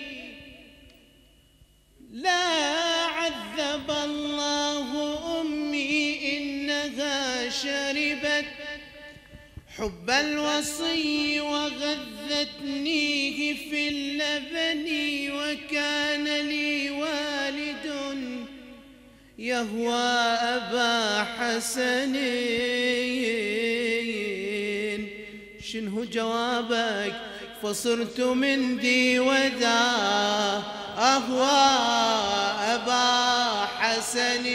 S4: لا عذب الله أمي إنها شربت حب الوصي وغذتنيه في اللبن. وكان لي والد يهوى أبا حسن. شنه جوابك؟ فصرت من دي ودا أهوى أبا حسن.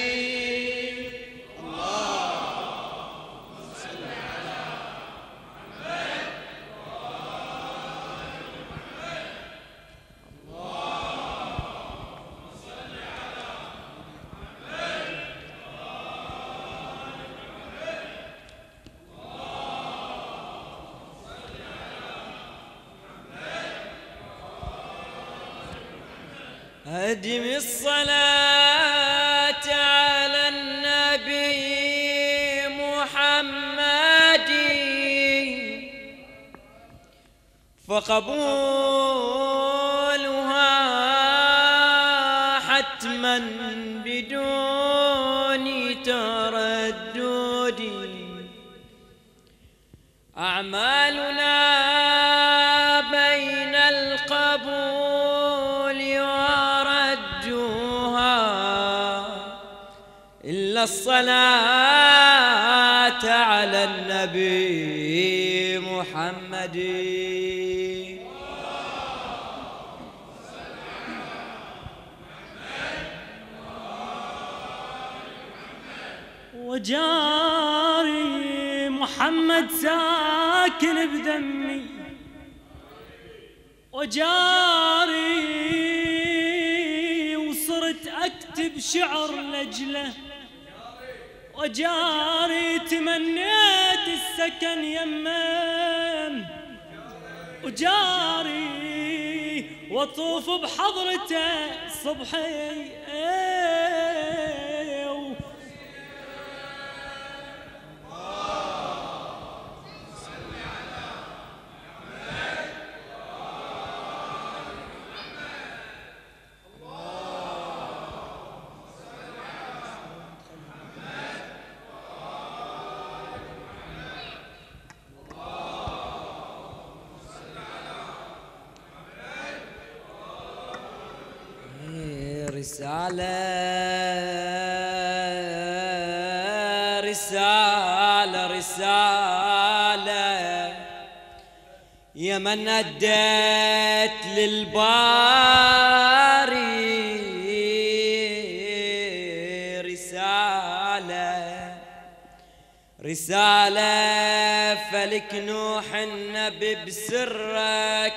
S6: أدم الصلاة على النبي محمد فقبولها حتما بدون تردد. أعمالنا بين القبول إلا الصلاة على النبي محمد.
S5: وجاري محمد ساكن بدمي وجاري وصرت أكتب شعر لجله وجاري تمنيت السكن يمه وجاري واطوف بحضرته صبحي
S6: رسالة رسالة رسالة يا من أديت للباري رسالة رسالة فلك نوح النبي بسرك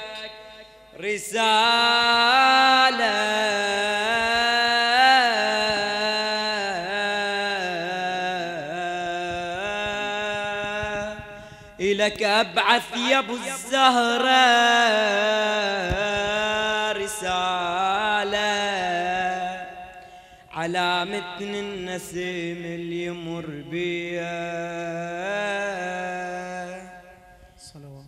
S6: رسالة إلك أبعث يا أبو الزهرة رسالة على متن النسيم اللي يمر بيا
S3: صلوات.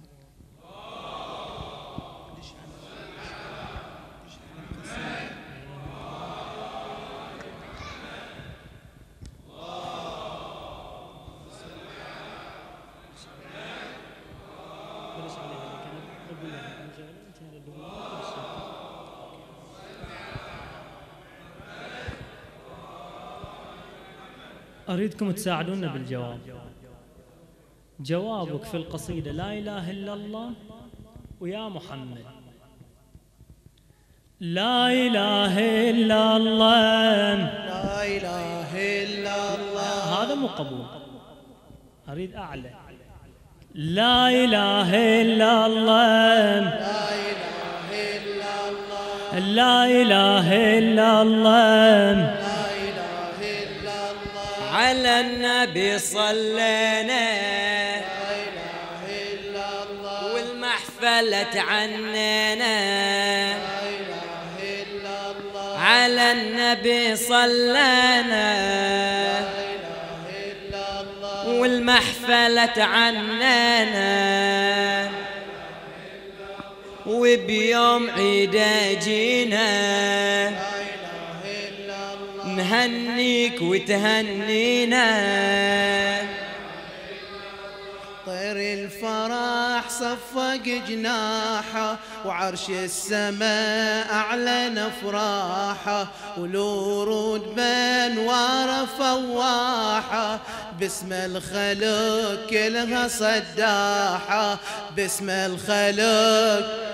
S5: أريدكم تساعدونا بالجواب. جوابك في القصيدة لا إله إلا الله ويا محمد. لا إله إلا الله،
S4: لا إله إلا الله.
S5: هذا مو قبول، أريد أعلى. لا إله إلا الله،
S4: لا إله إلا الله.
S5: لا إله إلا الله،
S4: لا إله إلا الله.
S6: على النبي صلينا،
S4: لا إله إلا الله.
S6: والمحفلة عننا،
S4: لا إله إلا الله.
S6: على النبي صلينا،
S4: لا إله إلا الله.
S6: والمحفلة عننا، وبيوم عيده جينا،
S4: لا إله إلا الله.
S6: نهنيك وتهنينا.
S4: طير الفرح صفق جناحه، وعرش السماء أعلن أفراحه، والورود بأنوار فواحة، باسم الخلق كلها صداحة، باسم الخلق.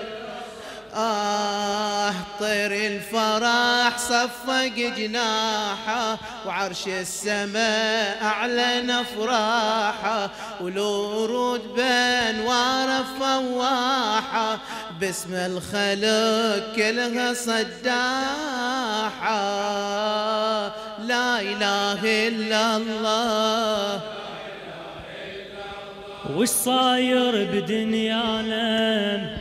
S4: طير الفرح صفق جناحه، وعرش السماء أعلن أفراحه، والورود بأنوار فواحة، باسم الخلق كلها صداحة. لا إله إلا الله.
S5: وش صاير بدنيانا؟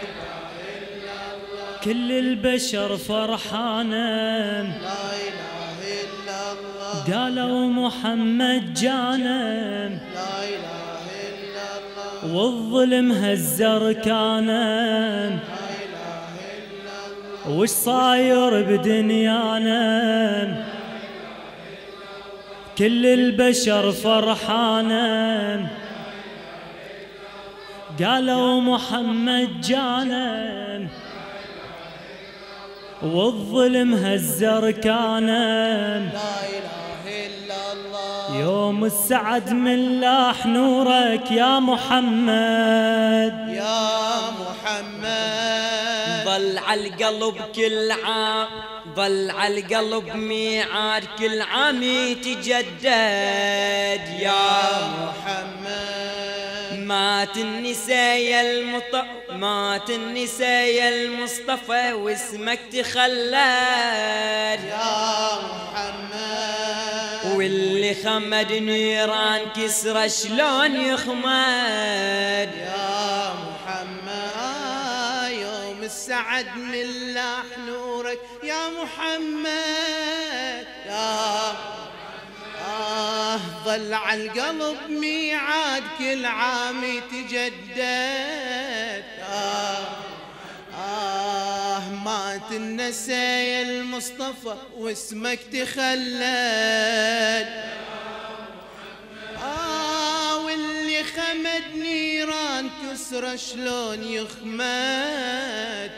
S5: كل البشر فرحانة،
S4: لا إله إلا الله.
S5: قالوا محمد جانا،
S4: لا إله إلا الله.
S5: والظلم هزر كانا.
S4: لا إله إلا الله.
S5: وش صاير بدنيانا؟ كل البشر فرحانة، قالوا محمد جانا، والظلم هزر كانا.
S4: لا إله إلا الله.
S5: يوم السعد من لاح نورك يا محمد،
S4: يا محمد.
S6: ظل على القلب كل عام، ظل على القلب ميعاد كل عام يتجدد. يا
S4: محمد.
S6: مات النساء مات النساء المصطفى، واسمك تخلد.
S4: يا محمد.
S6: واللي خمد نيران كسرة شلون يخمد.
S4: يا محمد. يوم السعد من لاح نورك يا محمد. يا ظل على القلب ميعاد كل عام يتجدد. مات النساء المصطفى واسمك تخلد. واللي خمد نيران كسرة شلون يخمد.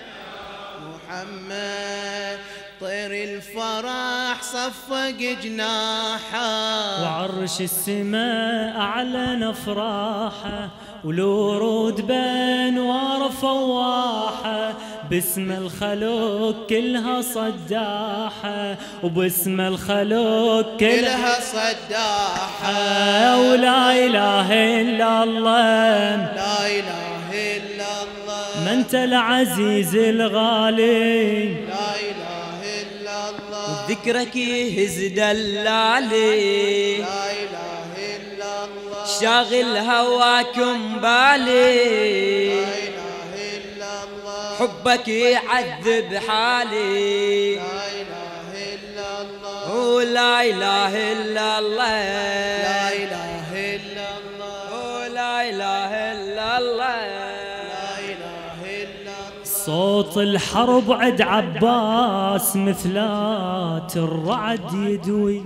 S4: محمد. طير الفرح صفق جناحه،
S5: وعرش السماء أعلن أفراحه، والورود بأنوار فواحة، باسم الخلق كلها صداحة، وباسم الخلق
S4: كلها صداحة.
S5: ولا إله إلا الله،
S4: لا إله إلا الله.
S5: ما أنت العزيز الغالي،
S4: لا إله إلا الله.
S6: ذكرك يهز دلالي،
S4: لا إله إلا الله.
S6: شاغل هواكم بالي،
S4: لا إله إلا الله.
S6: حبك يعذب حالي.
S4: لا إله إلا الله.
S6: ولا إله إلا الله.
S4: لا إله إلا الله.
S6: ولا إله إلا الله.
S4: لا إله إلا الله.
S5: صوت الحرب عد عباس مثلات الرعد يدوي،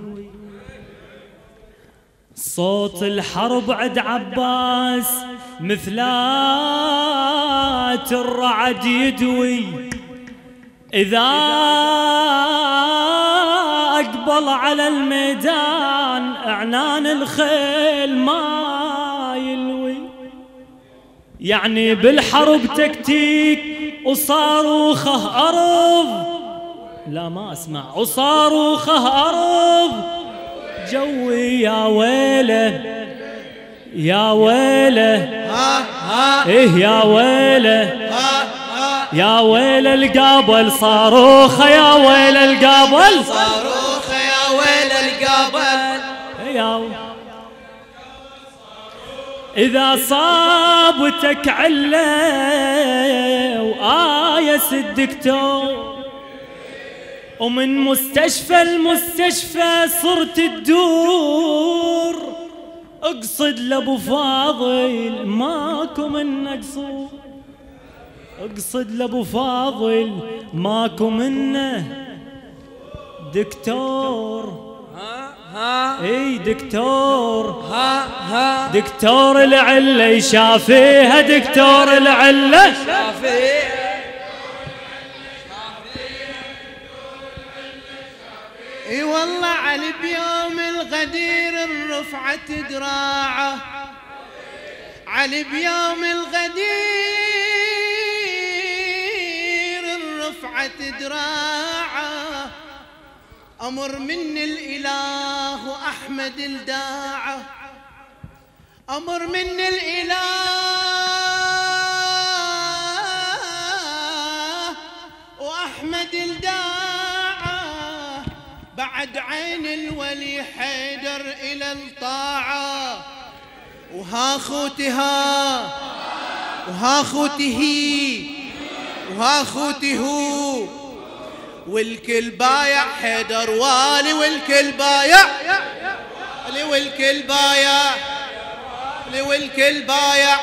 S5: صوت الحرب عد عباس مثلات الرعد يدوي، إذا أقبل تظل على الميدان اعنان الخيل ما يلوي، يعني بالحرب تكتيك وصاروخه أرض، لا ما أسمع، وصاروخه أرض جوي يا ويله يا ويله إيه يا ويله يا ويله القابل صاروخه يا ويله القابل
S4: صاروخه يا ويله القابل
S5: إذا صابتك علة وآيس الدكتور ومن مستشفى المستشفى صرت تدور، اقصد لابو فاضل ماكو منه قصور، اقصد لابو فاضل ماكو منه دكتور. اي دكتور دكتور العلة يشافيها، دكتور العلة
S4: اي والله علي بيوم الغدير رفعت دراعه، علي بيوم الغدير رفعت دراعه، أمر من الإله وأحمد الداعة، أمر من الإله وأحمد الداعة، بعد عين الولي حيدر إلى الطاعة، وها خوتها وها خوته وها خوته والكل بايع حيدر والي، والكل بايع والكل بايع والكل بايع.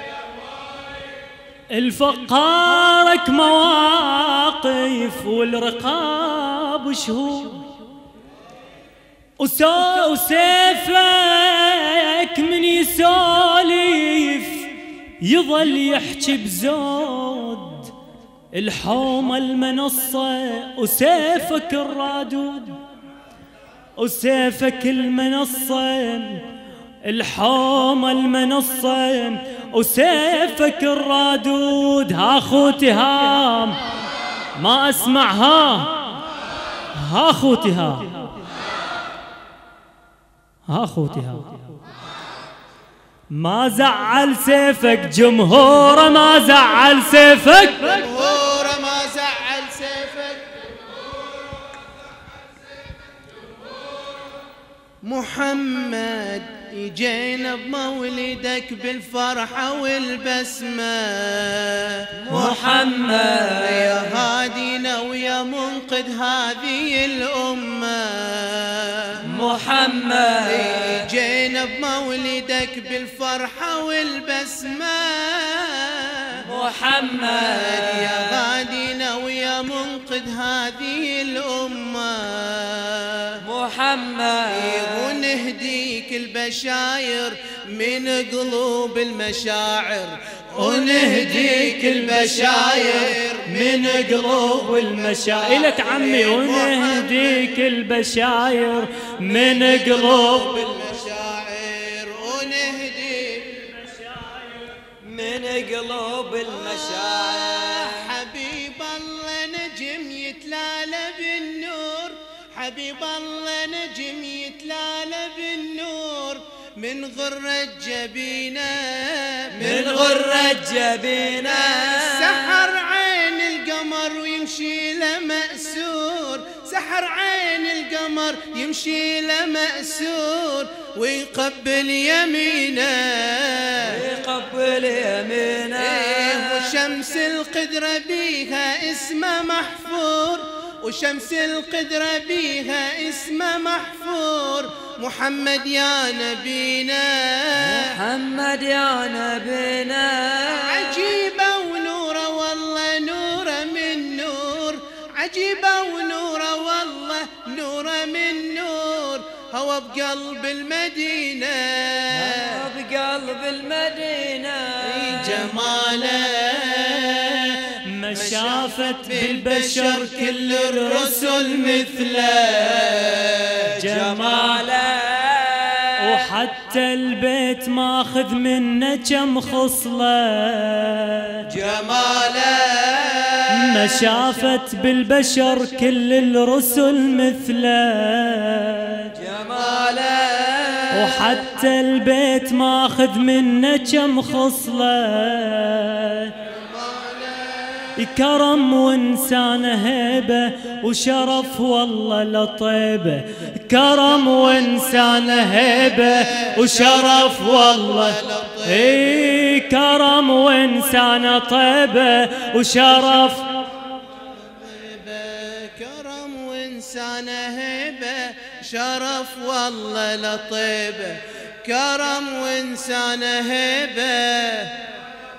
S5: الفقارك مواقف والرقاب شهود، وسيفك من يسولف يظل يحكي بزود، الحومة المنصة وسيفك الرادود، وسيفك المنصة الحومة المنصة وسيفك الرادود. ها خوتي ها ما اسمعها، ها خوتي ها خوتي ها ما زعل سيفك جمهوره، ما زعل سيفك
S4: جمهوره، ما زعل سيفك. محمد يجينا بمولدك بالفرحة والبسمة،
S6: محمد
S4: يا هادينا ويا منقذ هذه الأمة،
S6: محمد
S4: يجينا بمولدك بالفرحة والبسمة،
S6: محمد
S4: يا هادينا ويا منقذ هذه الأمة،
S6: محمد
S4: ونهديك البشاير من قلوب المشاعر، ونهديك البشاير من قلوب المشاعر.
S5: إلك عمي ونهديك البشاير من قلوب
S4: المشاعر، ونهديك
S6: البشاير من قلوب المشاعر.
S4: حبيب الله نجم يتلالى بالنور، حبيب الله نجم يتلالى بالنور، من غرة جبينه
S6: من غرة جبينه
S4: سحر عين القمر ويمشي له مأسور، سحر عين القمر يمشي له مأسور، ويقبل يمينه
S6: يقبل يمينه.
S4: وشمس القدرة بيها اسمه محفور، وشمس القدرة بيها اسمه محفور، محمد يا نبينا،
S6: محمد يا نبينا.
S4: عجيبة ونوره والله نوره من نور، عجيبة ونوره والله نوره من نور، هو بقلب المدينة،
S6: بقلب المدينة
S4: جماله
S5: مشى شافت بالبشر كل الرسل مثله
S6: جماله،
S5: وحتى البيت ماخذ منه كم خصله
S4: جماله.
S5: ما شافت بالبشر كل الرسل مثله
S6: جماله،
S5: وحتى البيت ماخذ منه كم خصله. كرم وانسان هيبه وشرف والله لطيبه، كرم وانسان هيبه وشرف والله، اي كرم وانسان طيبه وشرف،
S4: كرم وانسان هيبه شرف والله لطيبه، كرم وانسان هيبه.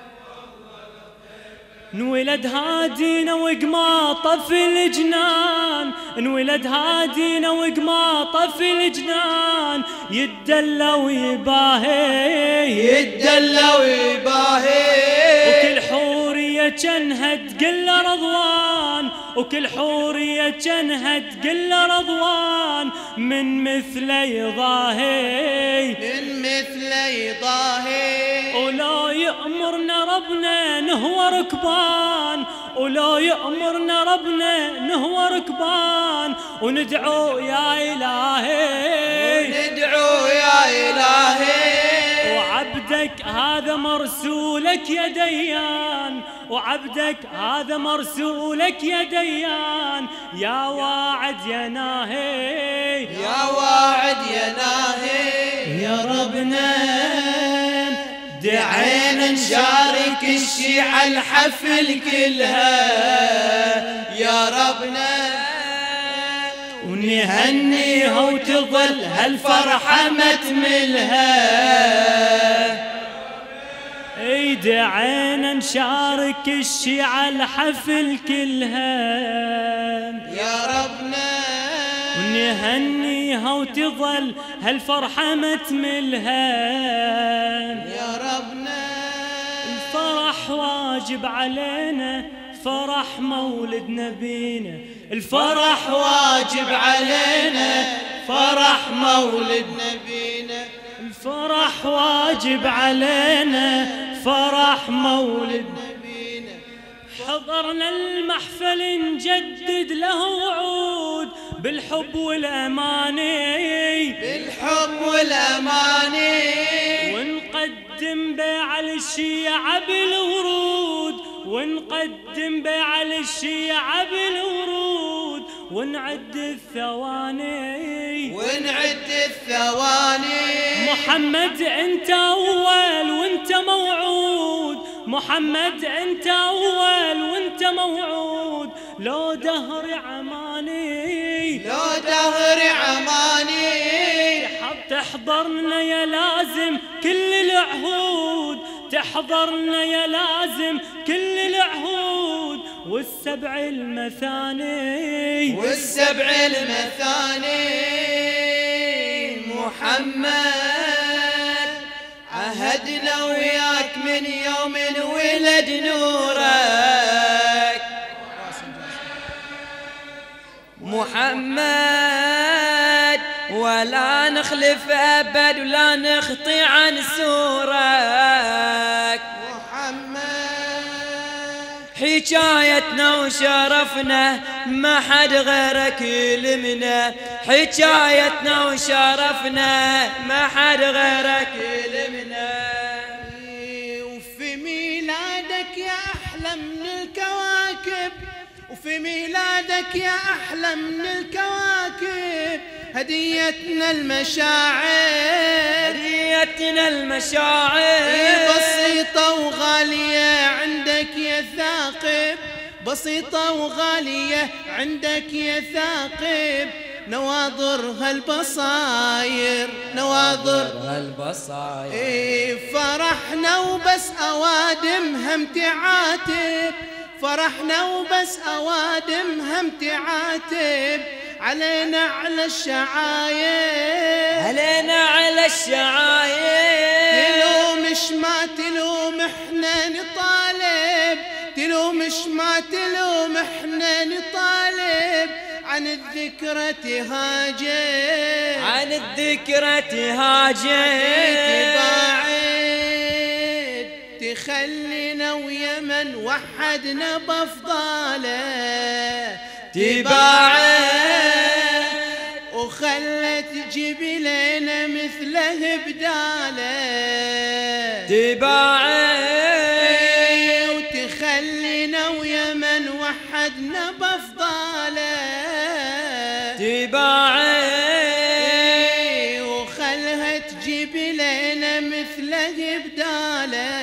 S5: انولد هادينا وقماطه في الجنان، انولد هادينا وقماطه في الجنان، يتدلى ويباهي
S4: يتدلى ويباهي،
S5: وكل حورية جنها تقل رضوان، وكل حورية جنها تقل رضوان، من مثله يضاهي
S4: من مثله يضاهي.
S5: ولو يأمرنا ربنا نهوى ركبان، ولو يأمرنا ربنا نهوى ركبان، وندعو يا إلهي
S4: ندعو يا إلهي.
S5: وعبدك هذا مرسولك يا ديان، وعبدك هذا مرسولك يا ديان، يا واعد يا ناهي
S4: يا واعد يا ناهي.
S5: يا ربنا
S4: دعينا نشارك الشيعة الحفل كلها يا ربنا،
S5: ونهنيها وتظل هالفرحة ما تملها. اي دعينا نشارك الشيعة الحفل كلها
S4: يا ربنا،
S5: ونهنيها وتظل هالفرحة ما تملها.
S4: يا ربنا
S5: الفرح واجب علينا، فرح مولد نبينا، الفرح
S4: واجب علينا، فرح مولد نبينا.
S5: الفرح واجب علينا، فرح مولد
S4: نبينا.
S5: حضرنا المحفل نجدد له وعود بالحب والأماني،
S4: بالحب والأماني،
S5: ونقدم بيع الشيعة بالورود، ونقدم بيع الشيعة بالورود، ونعد الثواني
S4: ونعد الثواني.
S5: محمد انت اول وانت موعود، محمد انت اول وانت موعود، لو دهر عماني
S4: لو دهر عماني.
S5: تحضرنا يا لازم كل العهود، تحضرنا يا لازم كل العهود، والسبع المثاني
S4: والسبع المثاني. محمد عهدنا وياك من يوم ولد نورك، محمد ولا نخلف أبد ولا نخطي عن سورك. حكايتنا وشرفنا ما حد غيرك يلمنا، حكايتنا وشرفنا ما حد غيرك يلمنا. وفي ميلادك يا أحلى من الكواكب، وفي ميلادك يا أحلى من الكواكب، هديتنا المشاعر، هديتنا المشاعر. بسيطة وغالية عندك يا ثاقب، بسيطة وغالية عندك يا ثاقب، نواظر هالبصاير، نواظر هالبصاير. فرحنا وبس أوادم هم تعاتب، فرحنا وبس أوادم هم تعاتب، علينا على الشعاير، علينا على الشعاير. تلومش ما تلوم احنا نطالب، تلوم مش ما تلوم احنا نطالب عن الذكرى تهاجر،
S6: عن الذكرى تهاجر،
S4: تباعد تخلينا ويا من وحدنا بأفضاله،
S6: تباعد
S4: وخلت تجيب لنا مثله بداله،
S6: تباعد
S4: وتخلينا ويا من وحدنا بأفضاله،
S6: تباعد
S4: وخلها تجيب لنا مثله بداله،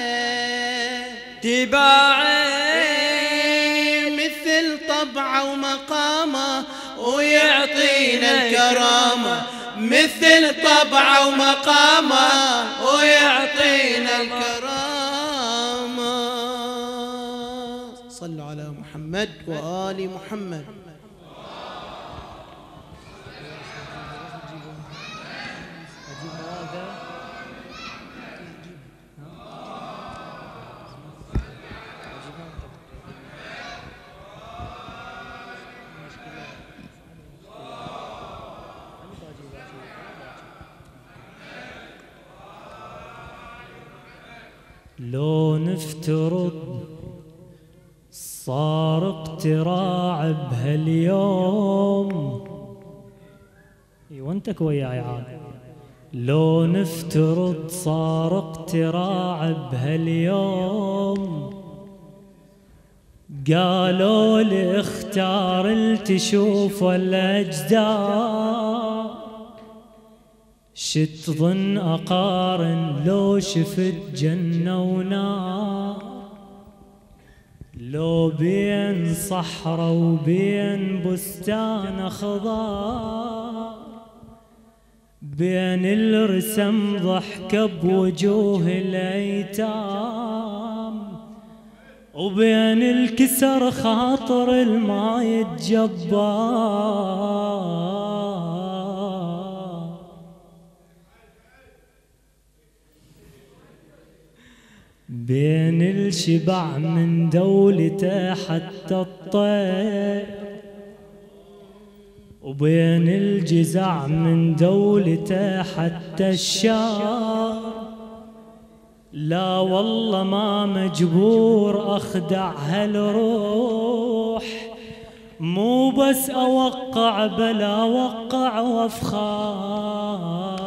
S6: تباعد
S4: مثل طبعه ومقامه ويعطينا الكرامة، مثل طبعه ومقامه ويعطينا الكرامة. صلوا على محمد وآل محمد.
S5: لو نفترض صار اقتراع بهاليوم، وانتك وياي عاد، لو نفترض صار اقتراع بهاليوم، قالوا لي اختار التشوف الاجداد، شتظن أقارن لو شفت جنة ونار، لو بين صحراء وبين بستان خضار، بين الرسم ضحكة بوجوه الأيتام، وبين الكسر خاطر الماي الجبار، بين الشبع من دولته حتى الطير، وبين الجزع من دولته حتى الشار، لا والله ما مجبور أخدع هالروح، مو بس أوقع بل أوقع وأفخار.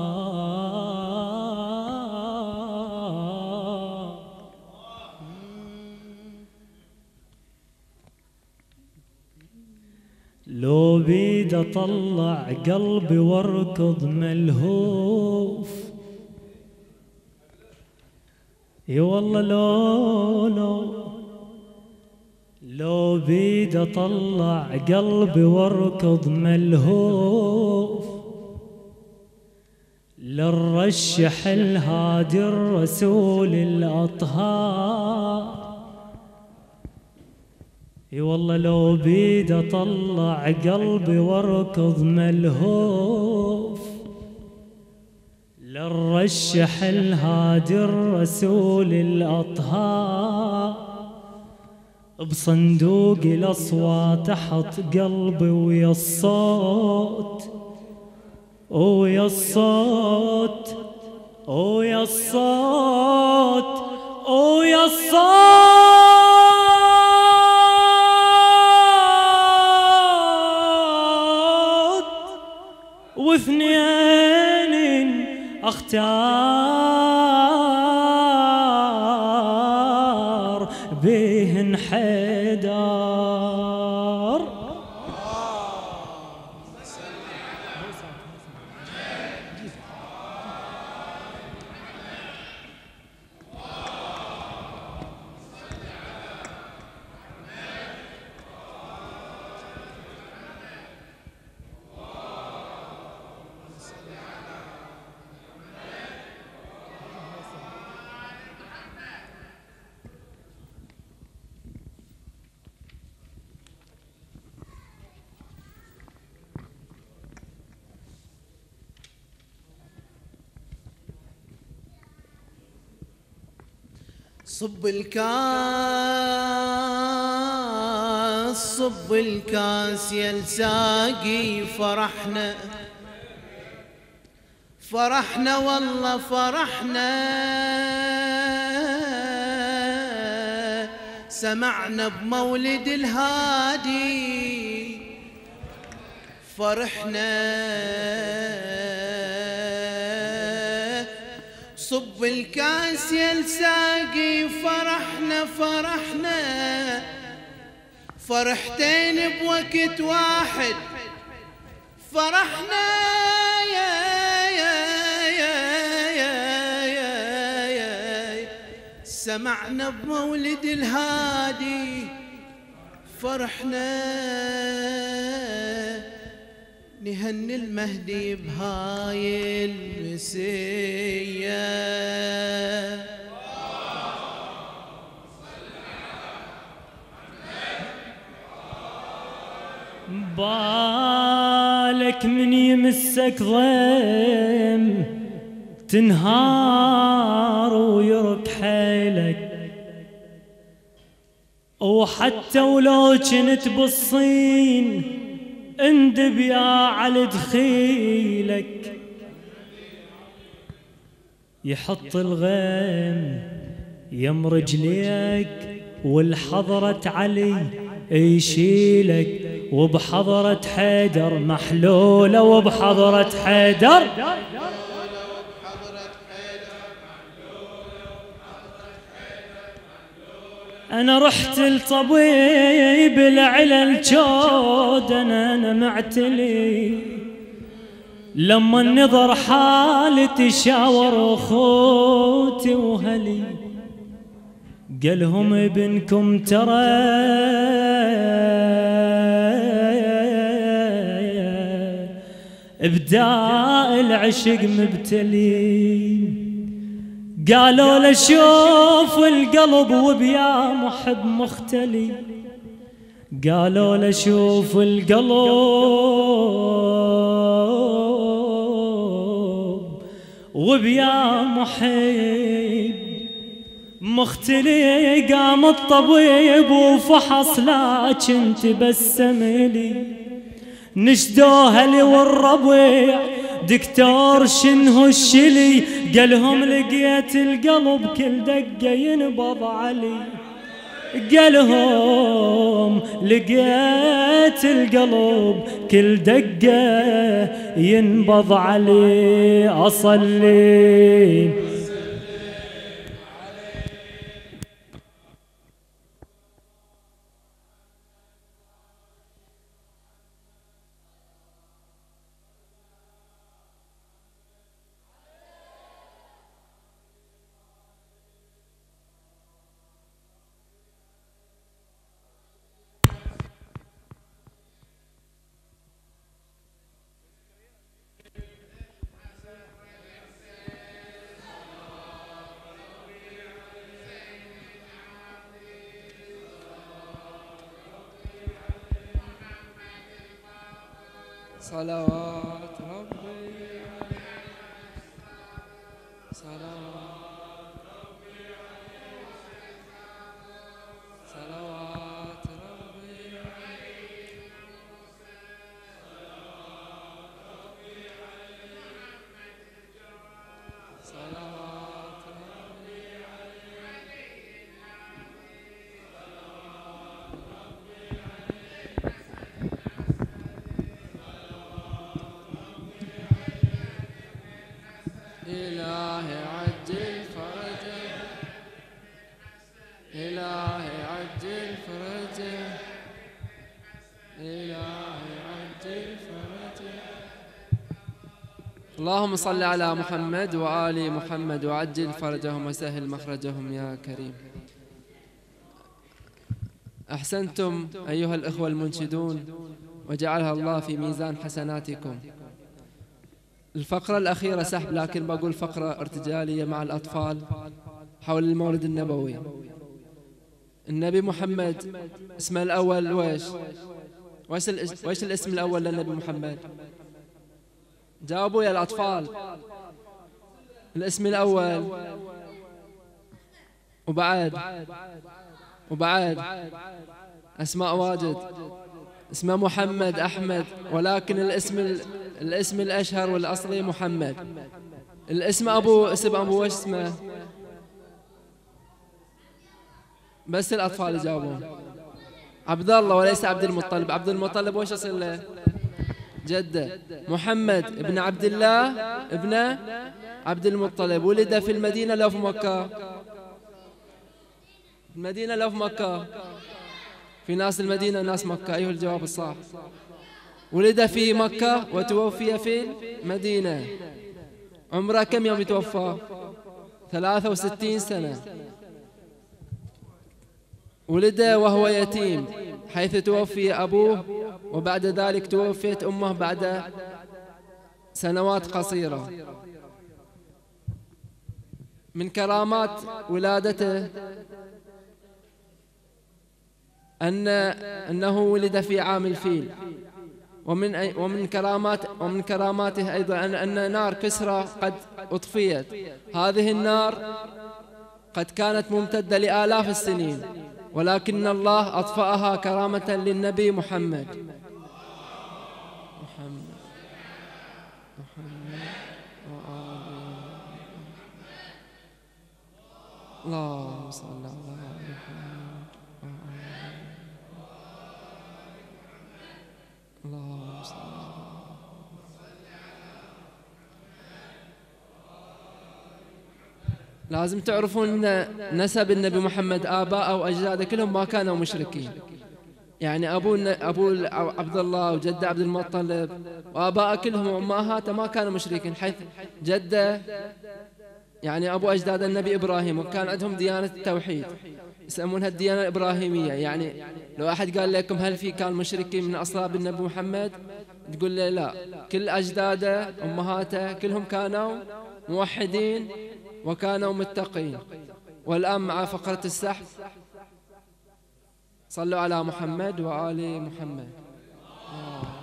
S5: لو بيد أطلع قلبي واركض ملهوف، اي والله لو بيد أطلع قلبي واركض ملهوف، للرشح الهادي الرسول الأطهار، اي والله لو بيد أطلع قلبي واركض ملهوف، للرشح الهادي الرسول الأطهار، بصندوق الأصوات أحط قلبي ويا الصوت، ويا الصوت ويا الصوت ويا الصوت، واثنين اختار بهن حيدر.
S4: صب الكاس صب الكاس يا الساقي فرحنا، فرحنا والله فرحنا، سمعنا بمولد الهادي فرحنا. صب الكاس يا الساقي فرحنا فرحنا، فرحتين بوقت واحد فرحنا يا سمعنا بمولد الهادي فرحنا. نهني المهدي بهاي المسية،
S5: بالك من يمسك ضيم تنهار ويرك حيلك، وحتى ولو كنت بالصين اندب يا على دخيلك. يحط الغيم يم رجليك والحضرة علي يشيلك، وبحضرة حيدر محلولة، وبحضرة حيدر أنا رحت لطبيب العلل جود، أنا معتلي لما النظر حالتي شاور أخوتي وهلي، قالهم ابنكم ترى ابداء العشق مبتلي. قالوا له شوف القلب وبيا محب مختلي، قالوا له شوف القلب وبيا محب مختلي. قام الطبيب وفحص لكن تبسم لي، نشدوها لي والربيع دكتور شنو الشلي، قالهم لقيت القلب كل دقة ينبض علي، قالهم لقيت القلب كل دقة ينبض علي. أصلي
S1: صلوات ربي صلوات صلوات ربي صلوات ربي إلهي عجل فرجه، إلهي عجل فرجه، إلهي عجل فرجه. اللهم صل على محمد وآل محمد وعجل فرجهم وسهل مخرجهم يا كريم. أحسنتم أيها الأخوة المنشدون، وجعلها الله في ميزان حسناتكم. الفقرة الأخيرة سحب، لكن بقول فقرة ارتجالية مع الأطفال حول المولد النبوي. النبي محمد اسمه الأول ويش الاسم الأول للنبي محمد؟ جاوبوا يا الأطفال. الاسم الأول وبعد أسماء واجد، اسمه محمد أحمد، ولكن الاسم الأشهر والأصلي محمد. اسم أبوه وش اسمه؟ بس الأطفال يجاوبون. عبد الله وليس عبد المطلب. عبد المطلب وش يصير له؟ جده. محمد ابن عبد الله ابن عبد المطلب، ولد في المدينة لو في مكة؟ المدينة لو في مكة؟ في ناس المدينة وناس مكة. أيها الجواب الصح. ولد في مكة وتوفي في المدينة. عمره كم يوم يتوفى؟ 63 سنة. ولد وهو يتيم حيث توفي أبوه، وبعد ذلك توفيت أمه بعد سنوات قصيرة. من كرامات ولادته أنه ولد في عام الفيل. ومن كراماته أيضا أن نار كسرى قد أطفيت. هذه النار قد كانت ممتدة لآلاف السنين، ولكن الله أطفأها كرامة للنبي محمد. اللهم صل على محمد. اللهم صل. لازم تعرفون أن نسب النبي محمد آباءه وأجداده كلهم ما كانوا مشركين. يعني أبو عبد الله وجده عبد المطلب وآباءه كلهم وأمهاته ما كانوا مشركين، حيث جده يعني أبو أجداد النبي إبراهيم، وكان عندهم ديانة التوحيد يسمونها الديانة الإبراهيمية. يعني لو أحد قال لكم هل في كان مشركين من أصلاب النبي محمد، تقول له لا، كل أجداده أمهاته كلهم كانوا موحدين وكانوا متقين. والآن مع فقرة السحب، صلوا على محمد وآل محمد.